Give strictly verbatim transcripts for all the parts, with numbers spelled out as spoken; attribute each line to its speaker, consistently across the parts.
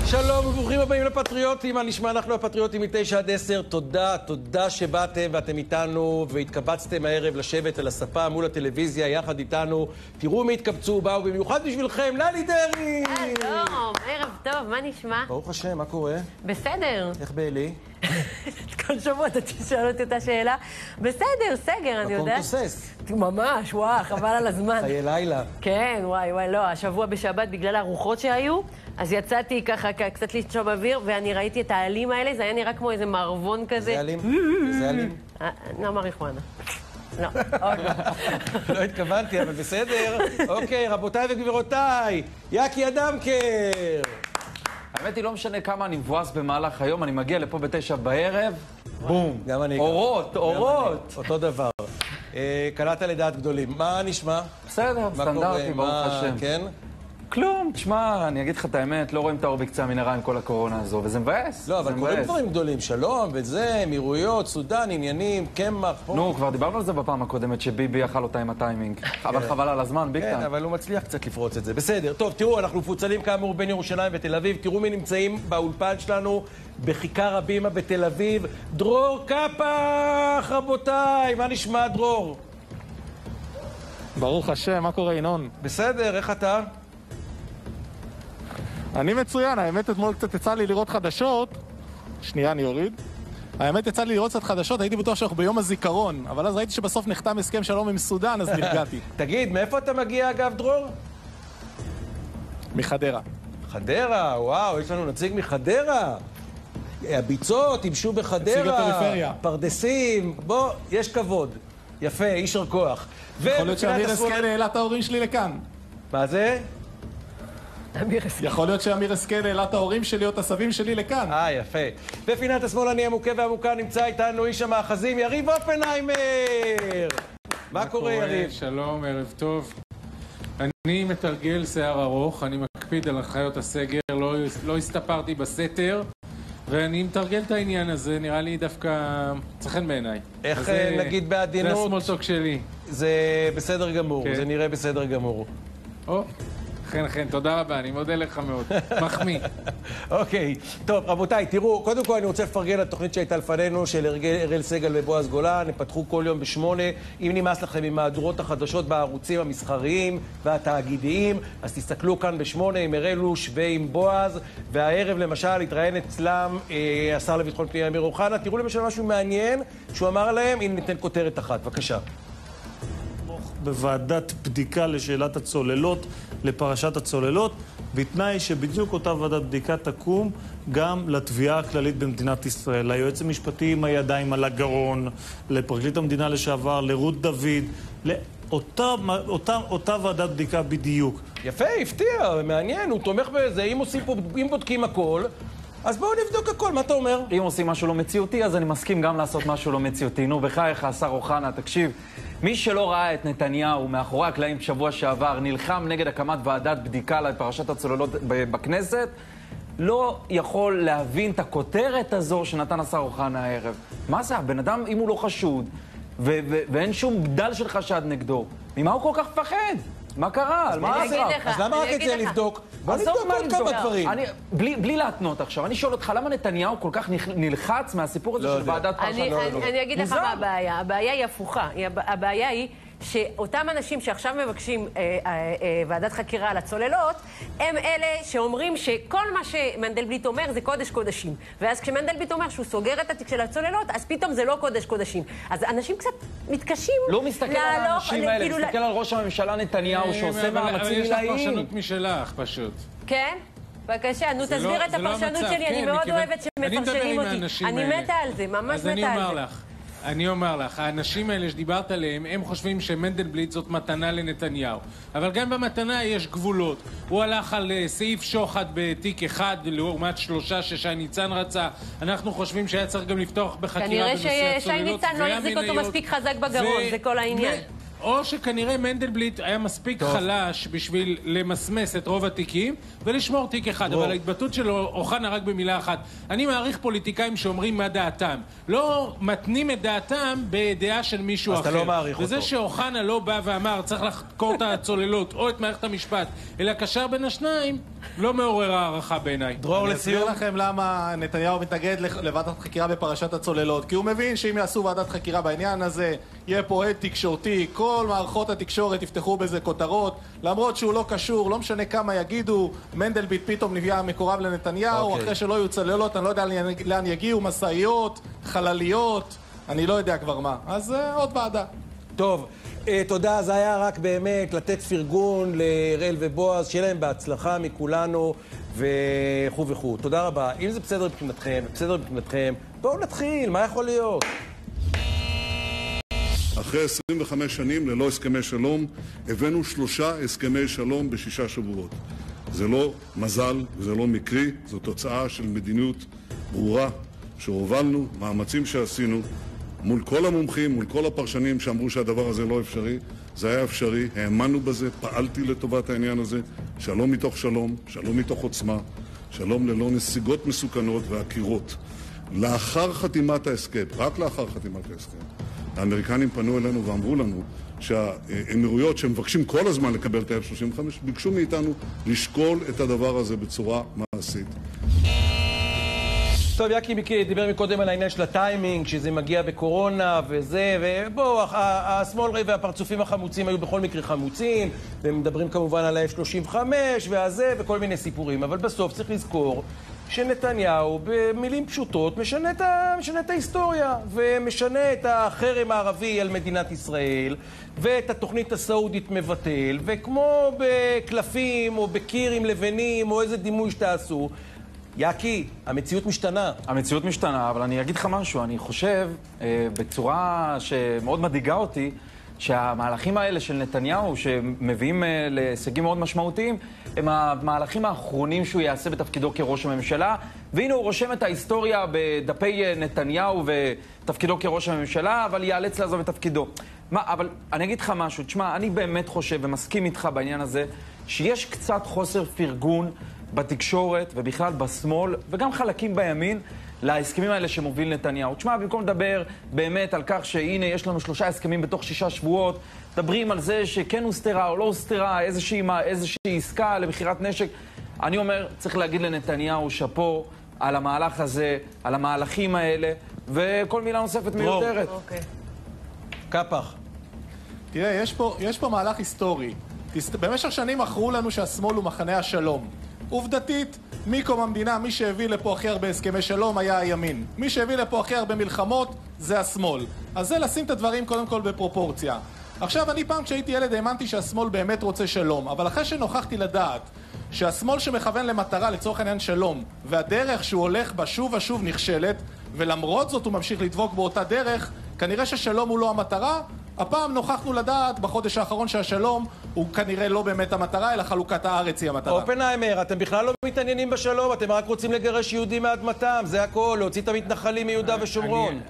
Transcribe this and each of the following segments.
Speaker 1: שלום וברוכים הבאים לפטריוטים. מה נשמע? אנחנו הפטריוטים מתשע עד עשר. תודה, תודה שבאתם ואתם איתנו והתקבצתם הערב לשבת על הספה מול הטלוויזיה יחד איתנו. תראו מי התקבצו, באו במיוחד בשבילכם, ללי דרעי.
Speaker 2: שלום, ערב טוב, מה נשמע?
Speaker 1: ברוך השם, מה קורה?
Speaker 2: בסדר.
Speaker 1: איך בעלי?
Speaker 2: כל שבוע אתה תשאל אותי אותה שאלה. בסדר, סגר, אני יודעת.
Speaker 1: מקום תוסס.
Speaker 2: ממש, וואו, חבל על הזמן.
Speaker 1: חיי לילה.
Speaker 2: כן, וואי, וואי, לא, השבוע בשבת בגלל הארוחות שהיו, אז יצאתי ככה קצת לשום אוויר, ואני ראיתי את העלים האלה, זה היה נראה כמו איזה מערבון כזה.
Speaker 1: זה עלים? זה עלים?
Speaker 2: לא מריחואנה. לא, עוד לא.
Speaker 1: לא התכוונתי, אבל בסדר. אוקיי, רבותיי וגבירותיי, יקי אדמקר.
Speaker 3: האמת היא, לא משנה כמה אני מבואס במהלך היום, אני מגיע לפה בתשע בערב, בום.
Speaker 1: גם אני.
Speaker 3: אורות, אורות.
Speaker 1: אותו דבר. קלעת לדעת גדולים. מה נשמע?
Speaker 3: בסדר, סטנדרטי, ברוך השם.
Speaker 1: כן?
Speaker 3: כלום, תשמע, אני אגיד לך את האמת, לא רואים את האור בקצה המנהרה עם כל הקורונה הזו, וזה מבאס.
Speaker 1: לא, אבל קוראים דברים גדולים, שלום, וזה, אמירויות, סודן, עניינים, קמח.
Speaker 3: נו, כבר דיברנו על זה בפעם הקודמת, שביבי יאכל אותה עם הטיימינג. אבל חבל על הזמן, ביג טיים.
Speaker 1: כן, אבל הוא מצליח קצת לפרוץ את זה. בסדר, טוב, תראו, אנחנו מפוצלים כאמור בין ירושלים ותל אביב. תראו מי נמצאים באולפן שלנו, בכיכר הבימה בתל אביב. דרור קפח, רבותיי, מה נשמע, דרור?
Speaker 4: ברוך השם, מה קורה, ינון?
Speaker 1: בסדר, איך אתה?
Speaker 4: אני מצוין, האמת אתמול קצת יצא לי לראות חדשות. שנייה, אני אוריד. האמת יצא לי לראות קצת חדשות, הייתי בטוח שאנחנו ביום הזיכרון, אבל אז ראיתי שבסוף נחתם הסכם שלום עם סודן, אז נרגעתי.
Speaker 1: תגיד, מאיפה אתה מגיע אגב, דרור?
Speaker 4: מחדרה.
Speaker 1: חדרה, וואו, יש לנו נציג מחדרה. הביצות, ימשו בחדרה.
Speaker 4: נציג הפריפריה.
Speaker 1: פרדסים, בוא, יש כבוד. יפה, אישר כוח.
Speaker 4: יכול להיות שאמיר השכל העלה את ההורים שלי לכאן.
Speaker 1: מה זה?
Speaker 4: יכול להיות שאמיר השכל העלה את ההורים שלי או את הסבים שלי לכאן.
Speaker 1: אה, יפה. בפינת השמאלני המוכה והמוכה נמצא איתנו איש המאחזים, יריב אופנהיימר. מה קורה, יריב?
Speaker 5: שלום, ערב טוב. אני מתרגל שיער ארוך, אני מקפיד על הנחיות הסגר, לא, לא הסתפרתי בסתר, ואני מתרגל את העניין הזה, נראה לי דווקא צחן בעיניי.
Speaker 1: איך
Speaker 5: זה,
Speaker 1: נגיד בעדינות?
Speaker 5: זה הסמולטוק שלי.
Speaker 1: זה בסדר גמור, כן. זה נראה בסדר גמור.
Speaker 5: או. כן, כן, תודה רבה, אני מודה לך מאוד. מחמיא.
Speaker 1: אוקיי, טוב, רבותיי, תראו, קודם כל אני רוצה לפרגן לתוכנית שהייתה לפנינו, של אראל סגל ובועז גולן, הם פתחו כל יום בשמונה. אם נמאס לכם עם מהדורות החדשות בערוצים המסחריים והתאגידיים, אז תסתכלו כאן בשמונה עם אראל לוש ועם בועז, והערב למשל התראיין אצלם אה, השר לביטחון פנים אמיר אוחנה. תראו למשל משהו מעניין שהוא אמר להם, אם ניתן כותרת אחת, בבקשה.
Speaker 6: בוועדת בדיקה לשאלת הצוללות, לפרשת הצוללות, בתנאי שבדיוק אותה ועדת בדיקה תקום גם לתביעה הכללית במדינת ישראל. ליועץ המשפטי עם הידיים על הגרון, לפרקליט המדינה לשעבר, לרות דוד, לאותה אותה, אותה ועדת בדיקה בדיוק.
Speaker 1: יפה, הפתיע, מעניין, הוא תומך בזה. אם עושים פה, אם בודקים הכל, אז בואו נבדוק הכל, מה אתה אומר?
Speaker 3: אם עושים משהו לא מציאותי, אז אני מסכים גם לעשות משהו לא מציאותי. נו, בחייך, השר אוחנה, תקשיב. מי שלא ראה את נתניהו מאחורי הקלעים בשבוע שעבר, נלחם נגד הקמת ועדת בדיקה לפרשת הצוללות בכנסת, לא יכול להבין את הכותרת הזו שנתן השר אוחנה הערב. מה זה? הבן אדם, אם הוא לא חשוד, ו- ו- ואין שום גדל של חשד נגדו, ממה הוא כל כך פחד? מה קרה? על מה עזר?
Speaker 1: אז למה רק את זה לבדוק? בוא נבדוק עוד כמה דברים.
Speaker 3: בלי להתנות עכשיו, אני שואל אותך, למה נתניהו כל כך נלחץ מהסיפור הזה של ועדת פרשת?
Speaker 2: אני אגיד לך מה הבעיה. הבעיה היא הפוכה. הבעיה היא שאותם אנשים שעכשיו מבקשים אה, אה, אה, ועדת חקירה על הצוללות, הם אלה שאומרים שכל מה שמנדלבליט אומר זה קודש קודשים. ואז כשמנדלבליט אומר שהוא סוגר את התיק של הצוללות, אז פתאום זה לא קודש קודשים. אז אנשים קצת מתקשים
Speaker 3: לא מסתכל על האנשים האלה,
Speaker 2: כאילו
Speaker 3: מסתכל על ראש הממשלה נתניהו שעושה מאמצים
Speaker 5: עילאיים. יש לך
Speaker 3: עילאיים.
Speaker 5: פרשנות משלך, פשוט.
Speaker 2: כן? בבקשה, נו תסביר את הפרשנות שלי, אני מאוד אוהבת שמפרשנים אותי. אני מתה על זה, ממש מתה על זה.
Speaker 5: אני אומר לך, האנשים האלה שדיברת עליהם, הם חושבים שמנדלבליט זאת מתנה לנתניהו. אבל גם במתנה יש גבולות. הוא הלך על סעיף שוחד בתיק אחד, לעומת שלושה ששי ניצן רצה. אנחנו חושבים שהיה צריך גם לפתוח בחקירה בנושא הצוללות.
Speaker 2: כנראה ששי ניצן לא יחזיק אותו מספיק חזק בגרון, זה כל העניין.
Speaker 5: או שכנראה מנדלבליט היה מספיק טוב. חלש בשביל למסמס את רוב התיקים ולשמור תיק אחד, אבל ההתבטאות שלו אוחנה רק במילה אחת. אני מעריך פוליטיקאים שאומרים מה דעתם, לא מתנים את דעתם בדעה של מישהו
Speaker 1: אז
Speaker 5: אחר.
Speaker 1: אתה לא מעריך
Speaker 5: וזה
Speaker 1: אותו.
Speaker 5: שאוחנה לא בא ואמר צריך לחקור את הצוללות או את מערכת המשפט, אלא קשר בין השניים, לא מעורר הערכה בעיניי.
Speaker 1: דרור
Speaker 4: אני
Speaker 1: לסיום.
Speaker 4: אסביר לכם למה נתניהו מתנגד לוועדת חקירה בפרשת הצוללות. כי הוא מבין שאם יעשו ועדת חקירה בעניין הזה, יהיה פה עד תקשורתי, כל מערכות התקשורת יפתחו בזה כותרות, למרות שהוא לא קשור, לא משנה כמה יגידו, מנדלבליט פתאום נהיה מקורב לנתניהו,
Speaker 1: אוקיי.
Speaker 4: אחרי שלא יהיו צוללות, אני לא יודע לאן יגיעו, מסעיות, חלליות, אני לא יודע כבר מה. אז uh, עוד ועדה.
Speaker 1: טוב, אה, תודה, זה היה רק באמת לתת פרגון להראל ובועז, שיהיה להם בהצלחה מכולנו וכו' וכו'. תודה רבה. אם זה בסדר מבחינתכם, בסדר מבחינתכם, בואו נתחיל, מה יכול להיות?
Speaker 7: אחרי עשרים וחמש שנים ללא הסכמי שלום, הבאנו שלושה הסכמי שלום בשישה שבועות. זה לא מזל וזה לא מקרי, זו תוצאה של מדיניות ברורה שהובלנו, מאמצים שעשינו, מול כל המומחים, מול כל הפרשנים שאמרו שהדבר הזה לא אפשרי. זה היה אפשרי, האמנו בזה, פעלתי לטובת העניין הזה. שלום מתוך שלום, שלום מתוך עוצמה, שלום ללא נסיגות מסוכנות ועקירות. לאחר חתימת ההסכם, רק לאחר חתימת ההסכם, האמריקנים פנו אלינו ואמרו לנו שהאמירויות שמבקשים כל הזמן לקבל את ה-אף שלושים וחמש, ביקשו מאיתנו לשקול את הדבר הזה בצורה מעשית.
Speaker 1: טוב, יקי דיבר מקודם על העניין של הטיימינג, שזה מגיע בקורונה וזה, ובואו, השמאל והפרצופים החמוצים היו בכל מקרה חמוצים, והם מדברים כמובן על ה-אף שלושים וחמש והזה וכל מיני סיפורים, אבל בסוף צריך לזכור שנתניהו במילים פשוטות משנה את, ה... משנה את ההיסטוריה ומשנה את החרם הערבי על מדינת ישראל ואת התוכנית הסעודית מבטל, וכמו בקלפים או בקיר עם לבנים או איזה דימוי שתעשו, יקי, המציאות משתנה.
Speaker 3: המציאות משתנה, אבל אני אגיד לך משהו, אני חושב אה, בצורה שמאוד מדאיגה אותי, שהמהלכים האלה של נתניהו, שמביאים אה, להישגים מאוד משמעותיים, הם המהלכים האחרונים שהוא יעשה בתפקידו כראש הממשלה, והנה הוא רושם את ההיסטוריה בדפי נתניהו ותפקידו כראש הממשלה, אבל יאלץ לעזוב את תפקידו. מה, אבל אני אגיד לך משהו, תשמע, אני באמת חושב ומסכים איתך בעניין הזה, שיש קצת חוסר פרגון בתקשורת ובכלל בשמאל, וגם חלקים בימין, להסכמים האלה שמוביל נתניהו. תשמע, במקום לדבר באמת על כך שהנה יש לנו שלושה הסכמים בתוך שישה שבועות, מדברים על זה שכן הוסתרה או לא הוסתרה, איזושהי, איזושהי עסקה למכירת נשק. אני אומר, צריך להגיד לנתניהו שפו על המהלך הזה, על המהלכים האלה, וכל מילה נוספת מיותרת.
Speaker 2: אוקיי.
Speaker 1: קפח.
Speaker 4: תראה, יש פה, יש פה מהלך היסטורי. במשך שנים מכרו לנו שהשמאל הוא מחנה השלום. עובדתית, מקום המדינה, מי שהביא לפה הכי הרבה הסכמי שלום היה הימין. מי שהביא לפה הכי הרבה מלחמות זה השמאל. אז זה לשים את הדברים קודם כל בפרופורציה. עכשיו, אני פעם כשהייתי ילד האמנתי שהשמאל באמת רוצה שלום, אבל אחרי שנוכחתי לדעת שהשמאל שמכוון למטרה לצורך העניין שלום, והדרך שהוא הולך בה שוב ושוב נכשלת, ולמרות זאת הוא ממשיך לדבוק באותה דרך, כנראה ששלום הוא לא המטרה. הפעם נוכחנו לדעת בחודש האחרון שהשלום הוא כנראה לא באמת המטרה, אלא חלוקת הארץ היא המטרה.
Speaker 1: אופנהיימר, אתם בכלל לא מתעניינים בשלום, אתם רק רוצים לגרש יהודים מאדמתם, זה הכל, להוציא את המתנחלים מיהודה ושומרון.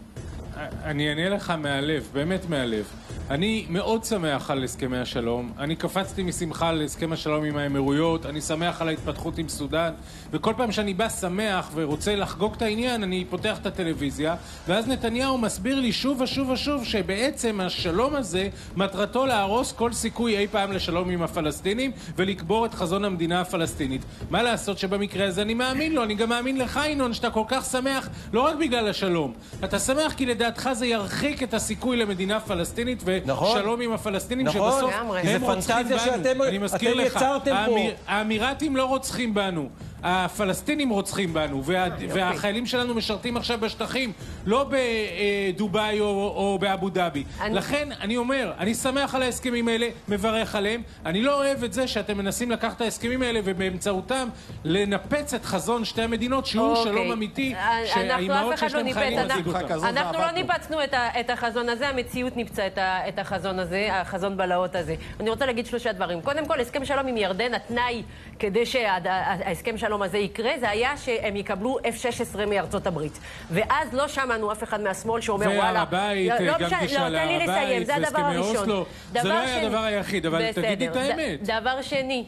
Speaker 5: אני אענה לך מהלב, באמת מהלב. אני מאוד שמח על הסכמי השלום. אני קפצתי משמחה על הסכם השלום עם האמירויות, אני שמח על ההתפתחות עם סודן, וכל פעם שאני בא שמח ורוצה לחגוג את העניין, אני פותח את הטלוויזיה, ואז נתניהו מסביר לי שוב ושוב ושוב שבעצם השלום הזה מטרתו להרוס כל סיכוי אי פעם לשלום עם הפלסטינים ולקבור את חזון המדינה הפלסטינית. מה לעשות שבמקרה הזה אני מאמין לו, אני גם מאמין לך ינון שאתה כל כך שמח לא רק בגלל השלום. אתה שמח כי לדעתך זה ירחיק את הסיכוי למדינה פלסטינית
Speaker 1: נכון.
Speaker 5: ושלום עם הפלסטינים
Speaker 1: נכון.
Speaker 5: שבסוף
Speaker 1: זה
Speaker 5: הם רוצחים
Speaker 1: פנטזיה
Speaker 5: בנו.
Speaker 1: שאתם-
Speaker 5: אני מזכיר
Speaker 1: אתם
Speaker 5: לך,
Speaker 1: יצרתם פה.
Speaker 5: האמיר, האמירתים לא רוצחים בנו. הפלסטינים רוצחים בנו, וה, והחיילים שלנו משרתים עכשיו בשטחים, לא בדובאי או, או באבו דאבי. אני... לכן, אני אומר, אני שמח על ההסכמים האלה, מברך עליהם. אני לא אוהב את זה שאתם מנסים לקחת את ההסכמים האלה ובאמצעותם לנפץ את חזון שתי המדינות, שהוא
Speaker 2: אוקיי.
Speaker 5: שלום אמיתי,
Speaker 2: שהאימהות שיש להם חיילים
Speaker 5: יציגו אותם.
Speaker 2: אנחנו לא ניפצנו את, ה, את החזון הזה, המציאות ניפצה את, ה, את החזון הזה, החזון בלהות הזה. אני רוצה להגיד שלושה דברים. קודם כל, הסכם שלום עם ירדן, התנאי כדי שההסכם שלום הזה יקרה, זה היה שהם יקבלו אף שש עשרה מארצות הברית. ואז לא שמענו אף אחד מהשמאל שאומר וואלה...
Speaker 5: והבית,
Speaker 2: לא,
Speaker 5: גם
Speaker 2: לא,
Speaker 5: גישה
Speaker 2: לא, תן לי לסיים, זה הדבר הראשון.
Speaker 5: זה לא היה הדבר היחיד, אבל תגידי את האמת.
Speaker 2: דבר שני,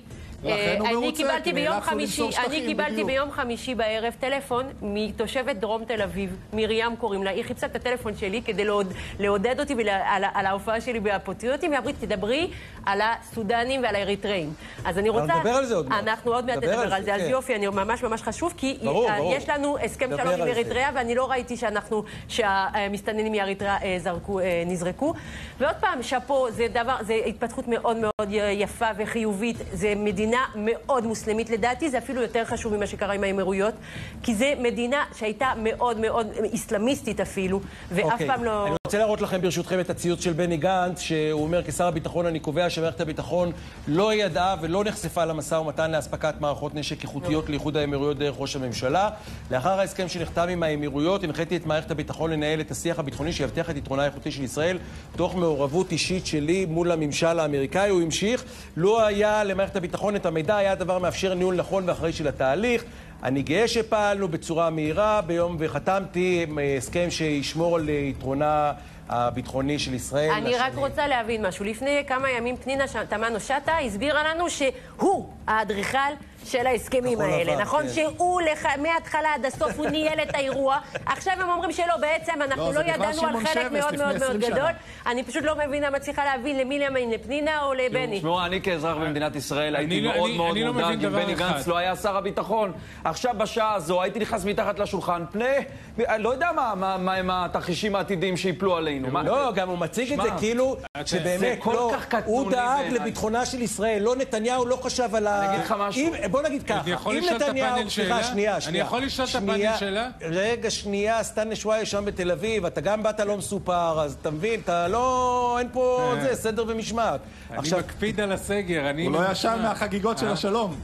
Speaker 4: לכן הוא
Speaker 2: אני
Speaker 4: מרוצה,
Speaker 2: קיבלתי
Speaker 4: כי
Speaker 2: ביום
Speaker 4: נאלצנו
Speaker 2: חמישי,
Speaker 4: למסור
Speaker 2: אני
Speaker 4: שטחים,
Speaker 2: קיבלתי
Speaker 4: בדיוק.
Speaker 2: ביום חמישי בערב טלפון מתושבת דרום תל אביב, מרים קוראים לה, היא חיפשה את הטלפון שלי כדי לעוד, לעודד אותי ולה, על, על ההופעה שלי בהפטריוטים, והיא אמרה, תדברי על הסודנים ועל האריתריאים. אז אני רוצה...
Speaker 1: נדבר על זה עוד מעט.
Speaker 2: אנחנו עוד מעט נדבר על זה, אז
Speaker 1: כן.
Speaker 2: יופי, אני ממש ממש חשוב, כי
Speaker 1: ברור,
Speaker 2: היא,
Speaker 1: ברור.
Speaker 2: יש לנו הסכם
Speaker 1: נדבר
Speaker 2: שלום עם
Speaker 1: על זה.
Speaker 2: אריתריאה, ואני לא ראיתי שאנחנו, שהמסתננים מאריתריאה אה, זרקו, אה, נזרקו. ועוד פעם, שפו, זה דבר, זה התפתחות מאוד מאוד יפה וחיובית, זה מדינה מאוד מוסלמית לדעתי, זה אפילו יותר חשוב ממה שקרה עם האמירויות, כי זה מדינה שהייתה מאוד מאוד איסלאמיסטית אפילו, ואף
Speaker 1: אוקיי.
Speaker 2: פעם לא...
Speaker 1: אני רוצה להראות לכם ברשותכם את הציוץ של בני גנץ, שהוא אומר, כשר הביטחון אני קובע שמערכת הביטחון לא ידעה ולא נחשפה למשא ומתן להספקת מערכות נשק איכותיות לאיחוד האמירויות דרך ראש הממשלה. לאחר ההסכם שנחתם עם האמירויות, הנחיתי את מערכת הביטחון לנהל את השיח הביטחוני שיבטיח את יתרונה האיכותי של ישראל, תוך מעורבות אישית שלי מול הממשל האמריקאי. הוא המשיך, לא היה למערכת הביטחון את המידע, היה דבר מאפשר ניהול נכון ואחראי של התהליך. אני גאה שפעלנו בצורה מהירה ביום וחתמתי הסכם שישמור על יתרונה הביטחוני של ישראל.
Speaker 2: אני רק רוצה להבין משהו. לפני כמה ימים פנינה תמנו שטה הסבירה לנו שהוא האדריכל של ההסכמים האלה, נכון? שהוא מההתחלה עד הסוף הוא ניהל את האירוע. עכשיו הם אומרים שלא, בעצם אנחנו לא ידענו על חלק מאוד מאוד מאוד גדול. אני פשוט לא מבינה, מצליחה להבין למי להאמין, לפנינה או לבני.
Speaker 3: תשמעו, אני כאזרח במדינת ישראל הייתי מאוד מאוד מודאג אם בני גנץ לא היה שר הביטחון. עכשיו בשעה הזו הייתי נכנס מתחת לשולחן פני, לא יודע מה הם התרחישים העתידיים שיפלו עלינו.
Speaker 1: לא, גם הוא מציג את זה כאילו שבאמת לא, הוא דאג לביטחונה של ישראל, לא נתניהו לא חשב על ה...
Speaker 3: אני אגיד לך משהו.
Speaker 1: בוא נגיד ככה,
Speaker 5: יכול
Speaker 1: אם
Speaker 5: לשאול את
Speaker 1: נתניהו...
Speaker 5: הפאנל
Speaker 1: סליחה,
Speaker 5: שאלה?
Speaker 1: שנייה,
Speaker 5: אני
Speaker 1: שנייה.
Speaker 5: יכול לשאול את הפאנל
Speaker 1: שנייה,
Speaker 5: שאלה?
Speaker 1: רגע, שנייה, סטן נשוואי שם בתל אביב, אתה גם באת לא מסופר, אז אתה מבין, אתה לא... אין פה זה, סדר ומשמעת.
Speaker 5: אני מקפיד על הסגר, אני...
Speaker 4: הוא לא ישן מהחגיגות של השלום.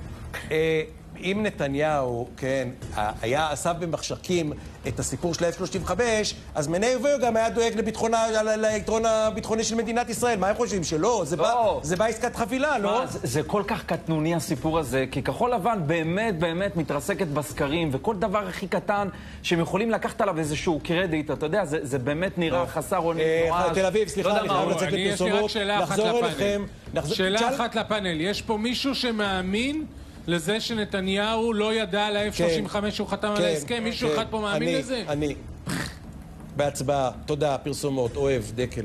Speaker 1: אם נתניהו, כן, היה אסף במחשכים את הסיפור של ה-אף שלושים וחמש, אז מני ובו גם היה דואג ליתרון הביטחוני של מדינת ישראל. מה הם חושבים? שלא, זה בא עסקת חבילה, לא?
Speaker 3: זה כל כך קטנוני הסיפור הזה, כי כחול לבן באמת באמת מתרסקת בסקרים, וכל דבר הכי קטן שהם יכולים לקחת עליו איזשהו קרדיט, אתה יודע, זה באמת נראה חסר אונים נואש.
Speaker 1: תל אביב, סליחה, אני חייב לצאת לפרסומות, לחזור אליכם.
Speaker 5: שאלה אחת לפאנל, יש פה מישהו שמאמין לזה שנתניהו לא ידע על ה-אף שלושים וחמש שהוא חתם על ההסכם? מישהו אחד פה מאמין לזה?
Speaker 1: אני, בהצבעה. תודה, פרסומות, אוהב, דקל.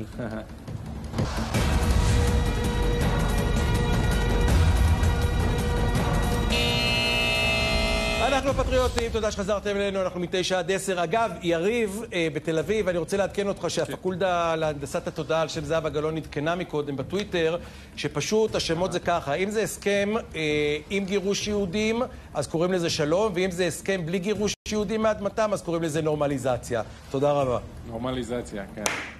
Speaker 1: אנחנו פטריוטים, תודה שחזרתם אלינו, אנחנו מתשע עד עשר. אגב, יריב אה, בתל אביב, אני רוצה לעדכן אותך שהפקולטה להנדסת התודעה על שם זהבה גלאון עדכנה מקודם בטוויטר, שפשוט השמות זה ככה, אם זה הסכם אה, עם גירוש יהודים, אז קוראים לזה שלום, ואם זה הסכם בלי גירוש יהודים מאדמתם, אז קוראים לזה נורמליזציה. תודה רבה.
Speaker 5: נורמליזציה, כן.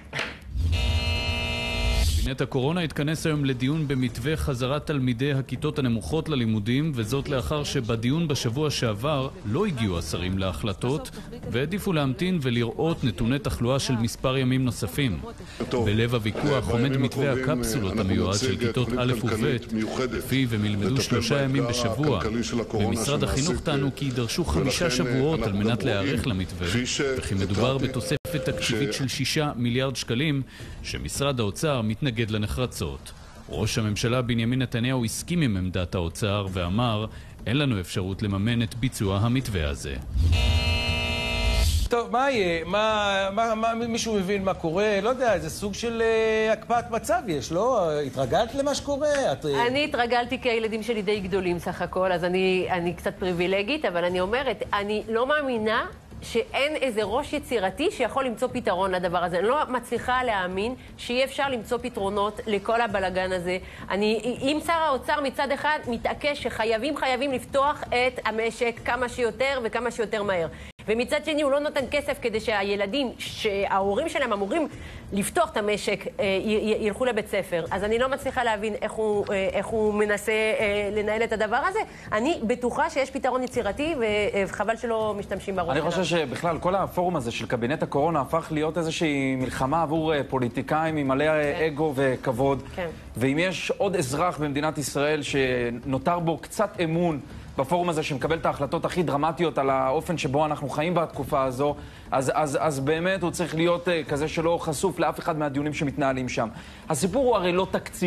Speaker 8: קבינט הקורונה התכנס היום לדיון במתווה חזרת תלמידי הכיתות הנמוכות ללימודים, וזאת לאחר שבדיון בשבוע שעבר לא הגיעו השרים להחלטות והעדיפו להמתין ולראות נתוני תחלואה של מספר ימים נוספים. בלב הוויכוח עומד מתווה הקפסולות המיועד של כיתות א' וב', לפיו הם ילמדו שלושה ימים בשבוע. במשרד החינוך טענו כי יידרשו חמישה שבועות על מנת להיערך למתווה, וכי מדובר בתוספת תקציבית של שישה מיליארד שקלים שמשרד האוצר מתנגד לנחרצות. ראש הממשלה בנימין נתניהו הסכים עם עמדת האוצר ואמר, אין לנו אפשרות לממן את ביצוע המתווה הזה.
Speaker 1: טוב, מה יהיה? מה, מה, מה, מישהו מבין מה קורה? לא יודע, איזה סוג של uh, הקפאת מצב יש, לא? התרגלת למה שקורה? את...
Speaker 2: אני התרגלתי כי הילדים שלי די גדולים סך הכל, אז אני, אני קצת פריבילגית, אבל אני אומרת, אני לא מאמינה שאין איזה ראש יצירתי שיכול למצוא פתרון לדבר הזה. אני לא מצליחה להאמין שיהיה אפשר למצוא פתרונות לכל הבלגן הזה. אני, אם שר האוצר מצד אחד מתעקש שחייבים חייבים לפתוח את המשק כמה שיותר וכמה שיותר מהר. ומצד שני הוא לא נותן כסף כדי שהילדים, שההורים שלהם אמורים לפתוח את המשק, ילכו לבית ספר. אז אני לא מצליחה להבין איך הוא, איך הוא מנסה לנהל את הדבר הזה. אני בטוחה שיש פתרון יצירתי, וחבל שלא משתמשים בראש.
Speaker 3: אני חושב שבכלל כל הפורום הזה של קבינט הקורונה הפך להיות איזושהי מלחמה עבור פוליטיקאים עם מלא אגו וכבוד. ואם יש עוד אזרח במדינת ישראל שנותר בו קצת אמון בפורום הזה שמקבל את ההחלטות הכי דרמטיות על האופן שבו אנחנו חיים בתקופה הזו, אז, אז, אז באמת הוא צריך להיות uh, כזה שלא חשוף לאף אחד מהדיונים שמתנהלים שם. הסיפור הוא הרי לא תקציב.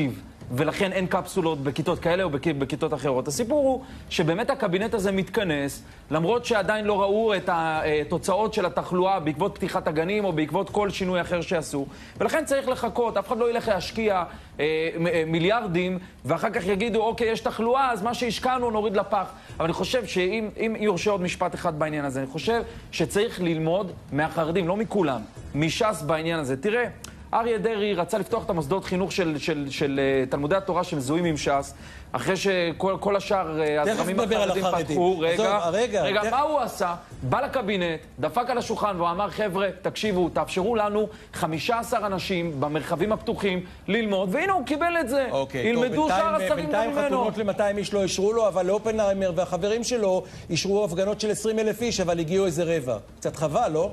Speaker 3: ולכן אין קפסולות בכיתות כאלה או בכיתות אחרות. הסיפור הוא שבאמת הקבינט הזה מתכנס, למרות שעדיין לא ראו את התוצאות של התחלואה בעקבות פתיחת הגנים או בעקבות כל שינוי אחר שעשו, ולכן צריך לחכות. אף אחד לא ילך להשקיע אה, מיליארדים ואחר כך יגידו, אוקיי, יש תחלואה, אז מה שהשקענו נוריד לפח. אבל אני חושב שאם אם יורשה עוד משפט אחד בעניין הזה, אני חושב שצריך ללמוד מהחרדים, לא מכולם, מש"ס בעניין הזה. תראה, אריה דרעי רצה לפתוח את המוסדות חינוך של, של, של, של תלמודי התורה שמזוהים עם ש"ס, אחרי שכל כל השאר הזרמים החרדים פתחו. רגע, רגע, רגע, מה הוא עשה? בא לקבינט, דפק על השולחן והוא אמר, חבר'ה, תקשיבו, תאפשרו לנו חמישה עשר אנשים במרחבים הפתוחים ללמוד, והנה הוא קיבל את זה. ילמדו שאר השרים גם ממנו.
Speaker 1: בינתיים חתונות ל-מאתיים איש לא אישרו לו, אבל לאופנהיימר והחברים שלו אישרו הפגנות של עשרים אלף איש, אבל הגיעו איזה רבע. קצת חבל, לא?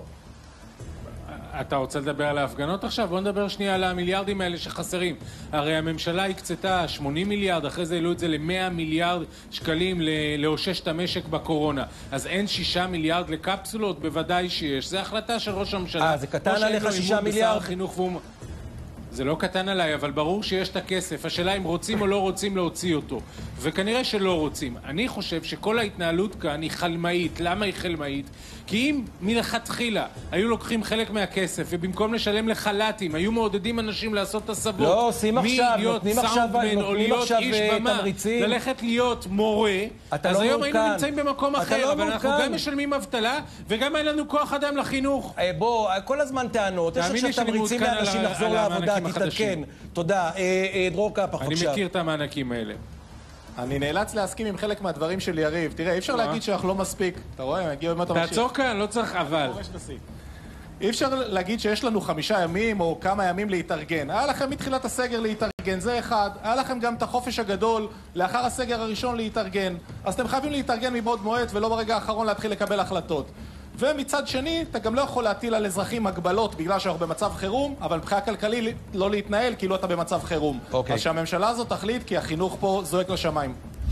Speaker 5: אתה רוצה לדבר על ההפגנות עכשיו? בוא נדבר שנייה על המיליארדים האלה שחסרים. הרי הממשלה הקצתה שמונים מיליארד, אחרי זה העלו את זה ל-מאה מיליארד שקלים לאושש את המשק בקורונה. אז אין שישה מיליארד לקפסולות? בוודאי שיש. זו החלטה של ראש הממשלה.
Speaker 1: אה, זה קטן עליך שישה מיליארד?
Speaker 5: והוא... זה לא קטן עליי, אבל ברור שיש את הכסף. השאלה אם רוצים או לא רוצים להוציא אותו. וכנראה שלא רוצים. אני חושב שכל ההתנהלות כאן היא חלמאית. למה היא חלמאית? כי אם מלכתחילה היו לוקחים חלק מהכסף, ובמקום לשלם לחל"תים, היו מעודדים אנשים לעשות הסבות.
Speaker 1: לא, עושים עכשיו, נותנים עכשיו, נותנים עכשיו תמריצים.
Speaker 5: ללכת להיות מורה, אז היום היינו נמצאים במקום אחר, אבל אנחנו גם משלמים אבטלה, וגם אין לנו כוח אדם לחינוך.
Speaker 1: בוא, כל הזמן טענות, יש עכשיו תמריצים לאנשים לחזור לעבודה, תתעדכן. תודה. דרור קפח,
Speaker 5: אני מכיר את המענקים האלה.
Speaker 4: אני נאלץ להסכים עם חלק מהדברים של יריב. תראה, אי אפשר להגיד שאנחנו לא מספיק. אתה רואה? הגיע באמת המשיך.
Speaker 5: תעצור כאן, לא צריך אבל.
Speaker 4: אי אפשר להגיד שיש לנו חמישה ימים או כמה ימים להתארגן. היה לכם מתחילת הסגר להתארגן, זה אחד. היה לכם גם את החופש הגדול לאחר הסגר הראשון להתארגן. אז אתם חייבים להתארגן מבעוד מועד ולא ברגע האחרון להתחיל לקבל החלטות. ומצד שני, אתה גם לא יכול להטיל על אזרחים הגבלות בגלל שאנחנו במצב חירום, אבל מבחינה כלכלית לא להתנהל כאילו אתה במצב חירום.
Speaker 1: אוקיי.
Speaker 4: אז שהממשלה הזאת תחליט, כי החינוך פה זועק לשמיים.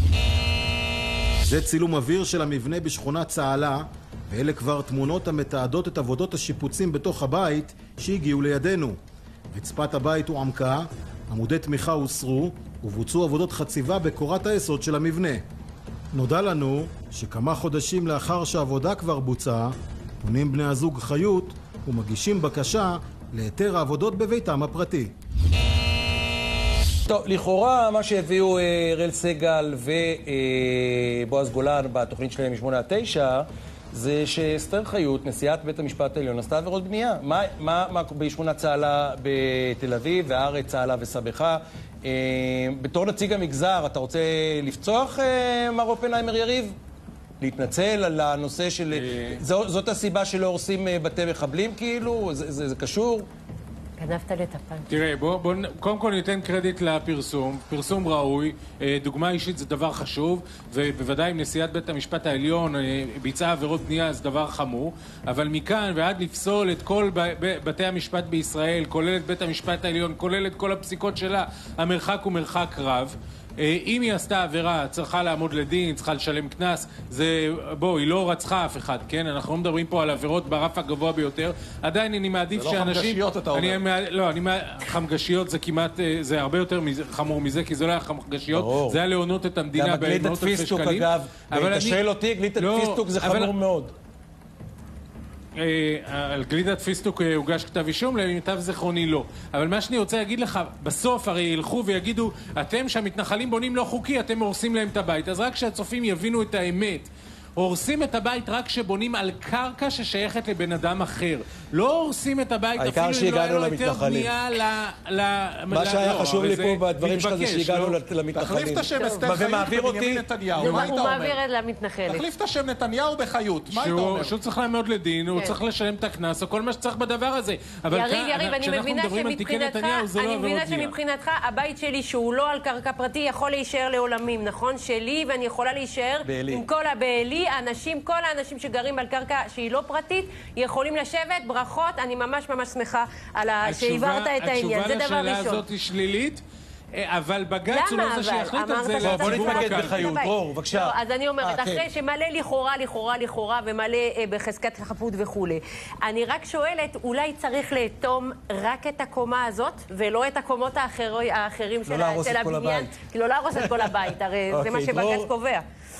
Speaker 9: זה צילום אוויר של המבנה בשכונת צהלה, ואלה כבר תמונות המתעדות את עבודות השיפוצים בתוך הבית שהגיעו לידינו. רצפת הבית הועמקה, עמודי תמיכה הוסרו, ובוצעו עבודות חציבה בקורת היסוד של המבנה. נודע לנו שכמה חודשים לאחר שהעבודה כבר בוצעה, פונים בני הזוג חיות ומגישים בקשה להיתר העבודות בביתם הפרטי.
Speaker 1: טוב, לכאורה מה שהביאו אראל סגל ובועז גולן בתוכנית שלהם מ-שמונה עד תשע זה שאסתר חיות, נשיאת בית המשפט העליון, עשתה עבירות בנייה. מה, מה, מה בשכונת צהלה בתל אביב, והארץ צהלה וסבכה? אה, בתור נציג המגזר, אתה רוצה לפצוח, אה, מר אופנהיימר יריב? להתנצל על הנושא של... זו, זאת הסיבה שלא הורסים בתי מחבלים, כאילו? זה, זה, זה קשור?
Speaker 2: גנבת לי את הפן.
Speaker 5: תראה, בוא, בוא, קודם כל ניתן קרדיט לפרסום. פרסום ראוי, דוגמה אישית זה דבר חשוב, ובוודאי אם נשיאת בית המשפט העליון ביצעה עבירות בנייה זה דבר חמור, אבל מכאן ועד לפסול את כל בתי המשפט בישראל, כולל את בית המשפט העליון, כולל את כל הפסיקות שלה, המרחק הוא מרחק רב. אם היא עשתה עבירה, צריכה לעמוד לדין, צריכה לשלם קנס, זה, בוא, היא לא רצחה אף אחד, כן? אנחנו לא מדברים פה על עבירות ברף הגבוה ביותר. עדיין אני מעדיף שאנשים...
Speaker 4: זה לא חמגשיות, אתה אומר.
Speaker 5: אני, לא, אני, חמגשיות זה כמעט, זה הרבה יותר חמור מזה, כי זה לא היה חמגשיות, זה היה להונות את המדינה במאות אלפי שקלים.
Speaker 1: אגב, אתה שואל אותי, גלידת פיסטוק זה חמור מאוד.
Speaker 5: על גלידת פיסטוק הוגש כתב אישום, למיטב זיכרוני לא. אבל מה שאני רוצה להגיד לך, בסוף הרי ילכו ויגידו, אתם שהמתנחלים בונים לא חוקי, אתם הורסים להם את הבית. אז רק שהצופים יבינו את האמת. הורסים את הבית רק שבונים על קרקע ששייכת לבן אדם אחר. לא הורסים את הבית אפילו אם לא היה לו יותר בנייה ל...
Speaker 1: מה שהיה חשוב לי פה בדברים שלך זה שהגענו למתנחלים.
Speaker 4: תחליף את השם אסתר חיות ובנימין נתניהו. מה היית אומר?
Speaker 2: הוא מעביר למתנחלת.
Speaker 4: תחליף את השם נתניהו בחיות. מה היית אומר?
Speaker 5: שהוא צריך לעמוד לדין, הוא צריך לשלם את הקנס או כל מה שצריך בדבר הזה.
Speaker 2: יריב, יריב, אני מבינה שמבחינתך הבית שלי שהוא לא על קרקע פרטי יכול להישאר לעולמים, נכון? שלי, ואני יכולה להישאר עם כל הבעלי. האנשים, כל האנשים שגרים על קרקע שהיא לא פרטית, יכולים לשבת, ברכות, אני ממש ממש שמחה על שהעברת את העניין. זה דבר ראשון.
Speaker 5: התשובה לשאלה הזאת היא שלילית. אבל בג"ץ הוא לא זה שיחליט על זה.
Speaker 1: בוא נתמקד בחיות. דרור, בבקשה.
Speaker 2: אז אני אומרת, אחרי שמלא לכאורה, לכאורה, לכאורה, ומלא בחזקת חפות וכולי. אני רק שואלת, אולי צריך לאטום רק את הקומה הזאת, ולא את הקומות האחרים של הבניין? לא להרוס את כל הבית, הרי זה מה שבג"ץ קובע.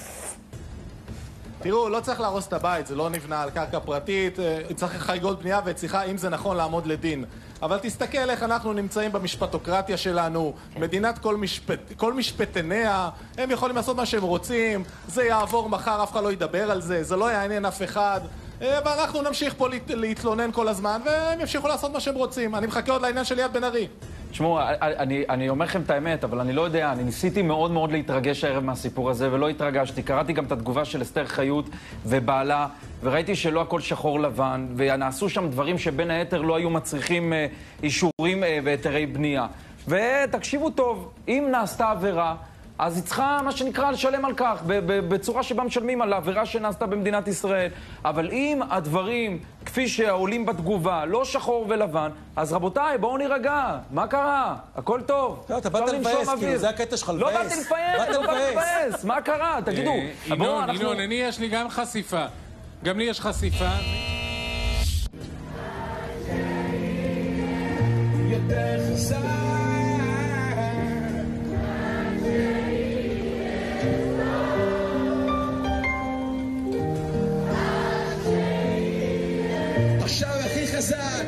Speaker 4: תראו, לא צריך להרוס את הבית, זה לא נבנה על קרקע פרטית, צריך חריגות בנייה וצריכה, אם זה נכון, לעמוד לדין. אבל תסתכל איך אנחנו נמצאים במשפטוקרטיה שלנו, מדינת כל, משפט, כל משפטניה, הם יכולים לעשות מה שהם רוצים, זה יעבור מחר, אף אחד לא ידבר על זה, זה לא יעניין אף אחד, ואנחנו נמשיך פה להתלונן כל הזמן, והם ימשיכו לעשות מה שהם רוצים. אני מחכה עוד לעניין של ליאת בן ארי.
Speaker 3: תשמעו, אני, אני אומר לכם את האמת, אבל אני לא יודע, אני ניסיתי מאוד מאוד להתרגש הערב מהסיפור הזה, ולא התרגשתי. קראתי גם את התגובה של אסתר חיות ובעלה, וראיתי שלא הכל שחור לבן, ונעשו שם דברים שבין היתר לא היו מצריכים אה, אישורים אה, והיתרי בנייה. ותקשיבו טוב, אם נעשתה עבירה, אז היא צריכה, מה שנקרא, לשלם על כך, בצורה שבה משלמים על העבירה שנעשתה במדינת ישראל. אבל אם הדברים, כפי שעולים בתגובה, לא שחור ולבן, אז רבותיי, בואו נירגע. מה קרה? הכל טוב.
Speaker 1: לא, אתה באת לבאס, כאילו, זה הקטע שלך, לבאס.
Speaker 3: לא באתי לפייס, לא באתי לבאס. מה קרה? תגידו.
Speaker 5: ינון, ינון, אני יש לי גם חשיפה. גם לי יש חשיפה. יותר חזק עכשיו הכי חזק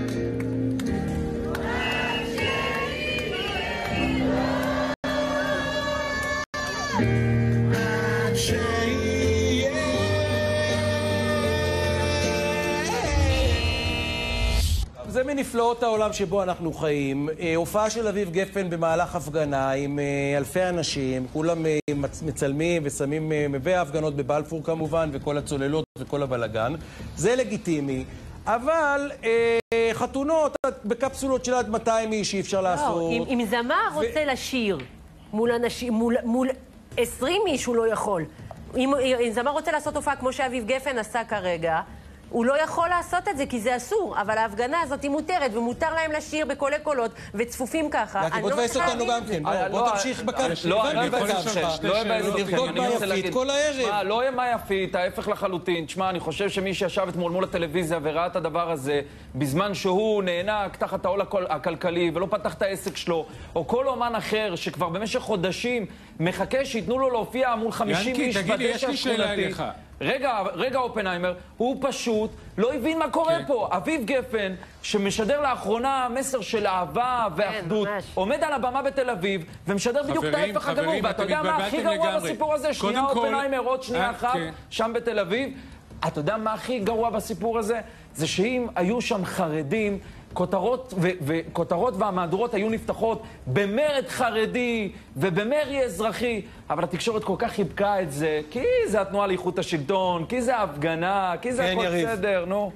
Speaker 1: זה מנפלאות העולם שבו אנחנו חיים. הופעה של אביב גפן במהלך הפגנה עם אלפי אנשים, כולם מצלמים ושמים בהפגנות בבלפור כמובן, וכל הצוללות וכל הבלגן. זה לגיטימי. אבל אה, חתונות בקפסולות של עד מאתיים איש אי אפשר לעשות.
Speaker 2: לא, אם, אם זמר ו... רוצה לשיר מול, אנשים, מול, מול עשרים איש הוא לא יכול. אם, אם זמר רוצה לעשות הופעה כמו שאביב גפן עשה כרגע, הוא לא יכול לעשות את זה כי זה אסור, אבל ההפגנה הזאת היא מותרת ומותר להם לשיר בקולי קולות וצפופים ככה.
Speaker 1: רק תבאס אותנו גם כן, בוא תמשיך בקו שלך.
Speaker 3: לא
Speaker 1: תבגוד מה יפית כל הערב.
Speaker 3: לא יהיה מה יפית, ההפך לחלוטין. תשמע, אני חושב שמי שישב אתמול מול הטלוויזיה וראה את הדבר הזה, בזמן שהוא נהנק תחת העול הכלכלי ולא פתח את העסק שלו, או כל אומן אחר שכבר במשך חודשים מחכה שיתנו לו להופיע מול חמישים איש בדשא השכונתי. רגע, רגע אופנהיימר, הוא פשוט לא הבין מה קורה פה. אביב גפן, שמשדר לאחרונה מסר של אהבה ואחדות, עומד על הבמה בתל אביב ומשדר בדיוק את ההפך הגמור. ואתה יודע מה הכי גרוע בסיפור הזה? שנייה אופנהיימר, עוד שנייה אחת, שם בתל אביב. אתה יודע מה הכי גרוע בסיפור הזה? זה שאם היו שם חרדים, כותרות, ו- וכותרות והמהדורות היו נפתחות במרד חרדי ובמרי אזרחי, אבל התקשורת כל כך חיבקה את זה, כי זה התנועה לאיכות השלטון, כי זה ההפגנה, כי זה הכל בסדר, נו.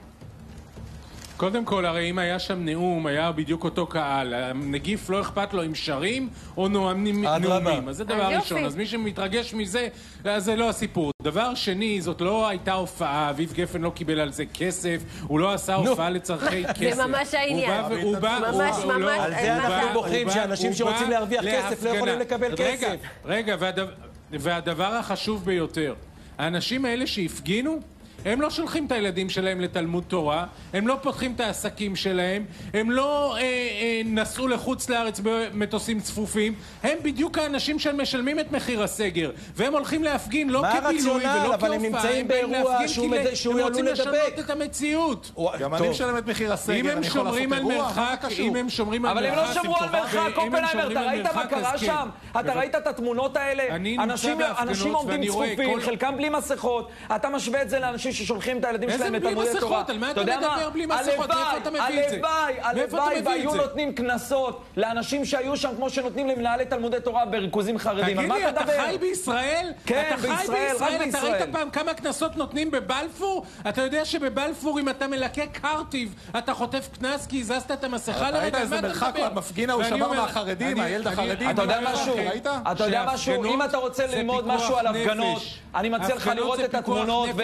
Speaker 5: קודם כל, הרי אם היה שם נאום, היה בדיוק אותו קהל. הנגיף לא אכפת לו אם שרים או נואמים נאומים. אז זה דבר ראשון. אז מי שמתרגש מזה, זה לא הסיפור. דבר שני, זאת לא הייתה הופעה, אביב גפן לא קיבל על זה כסף, הוא לא עשה הופעה לצרכי כסף.
Speaker 2: זה ממש העניין.
Speaker 5: הוא בא,
Speaker 2: ממש, ממש.
Speaker 1: על זה אנחנו בוחרים שאנשים שרוצים להרוויח כסף לא יכולים לקבל כסף.
Speaker 5: רגע, והדבר החשוב ביותר, האנשים האלה שהפגינו, הם לא שולחים את הילדים שלהם לתלמוד תורה, הם לא פותחים את העסקים שלהם, הם לא אה, אה, נסעו לחוץ לארץ במטוסים צפופים, הם בדיוק האנשים שמשלמים את מחיר הסגר, והם הולכים להפגין לא כבילוי ולא כהופעה, הם באים להפגין כי הם רוצים לשנות את המציאות.
Speaker 4: גם אני משלם את מחיר הסגר, אני יכול לעשות אירוע, מה קשור?
Speaker 5: אם הם שומרים על מרחק,
Speaker 3: אבל הם לא שמרו על מרחק, אופנהיימר, אתה ראית מה קרה שם? אתה ראית את התמונות האלה? אנשים עומדים צפופים, חלקם בלי מסכות, אתה משווה את זה לאנשים ששולחים את הילדים שלהם לתלמודי תורה.
Speaker 5: על מה אתה מדבר בלי מסכות? מאיפה אתה מביא את זה?
Speaker 3: הלוואי, הלוואי, והיו נותנים קנסות לאנשים שהיו שם כמו שנותנים למנהלי תלמודי תורה בריכוזים חרדים.
Speaker 5: תגיד לי, אתה חי בישראל?
Speaker 3: כן, בישראל, רק בישראל.
Speaker 5: אתה ראית פעם כמה קנסות נותנים בבלפור? אתה יודע שבבלפור אם אתה מלקה קרטיב, אתה חוטף קנס כי הזזת את המסכה לרגע?
Speaker 4: איזה מרחק המפגין ההוא שמר מהחרדים, הילד החרדי.
Speaker 3: אתה יודע משהו? אתה יודע משהו? אם אתה רוצה ללמוד משהו על הפגנות, אני מציע לך לראות את התמונות ואת קטעי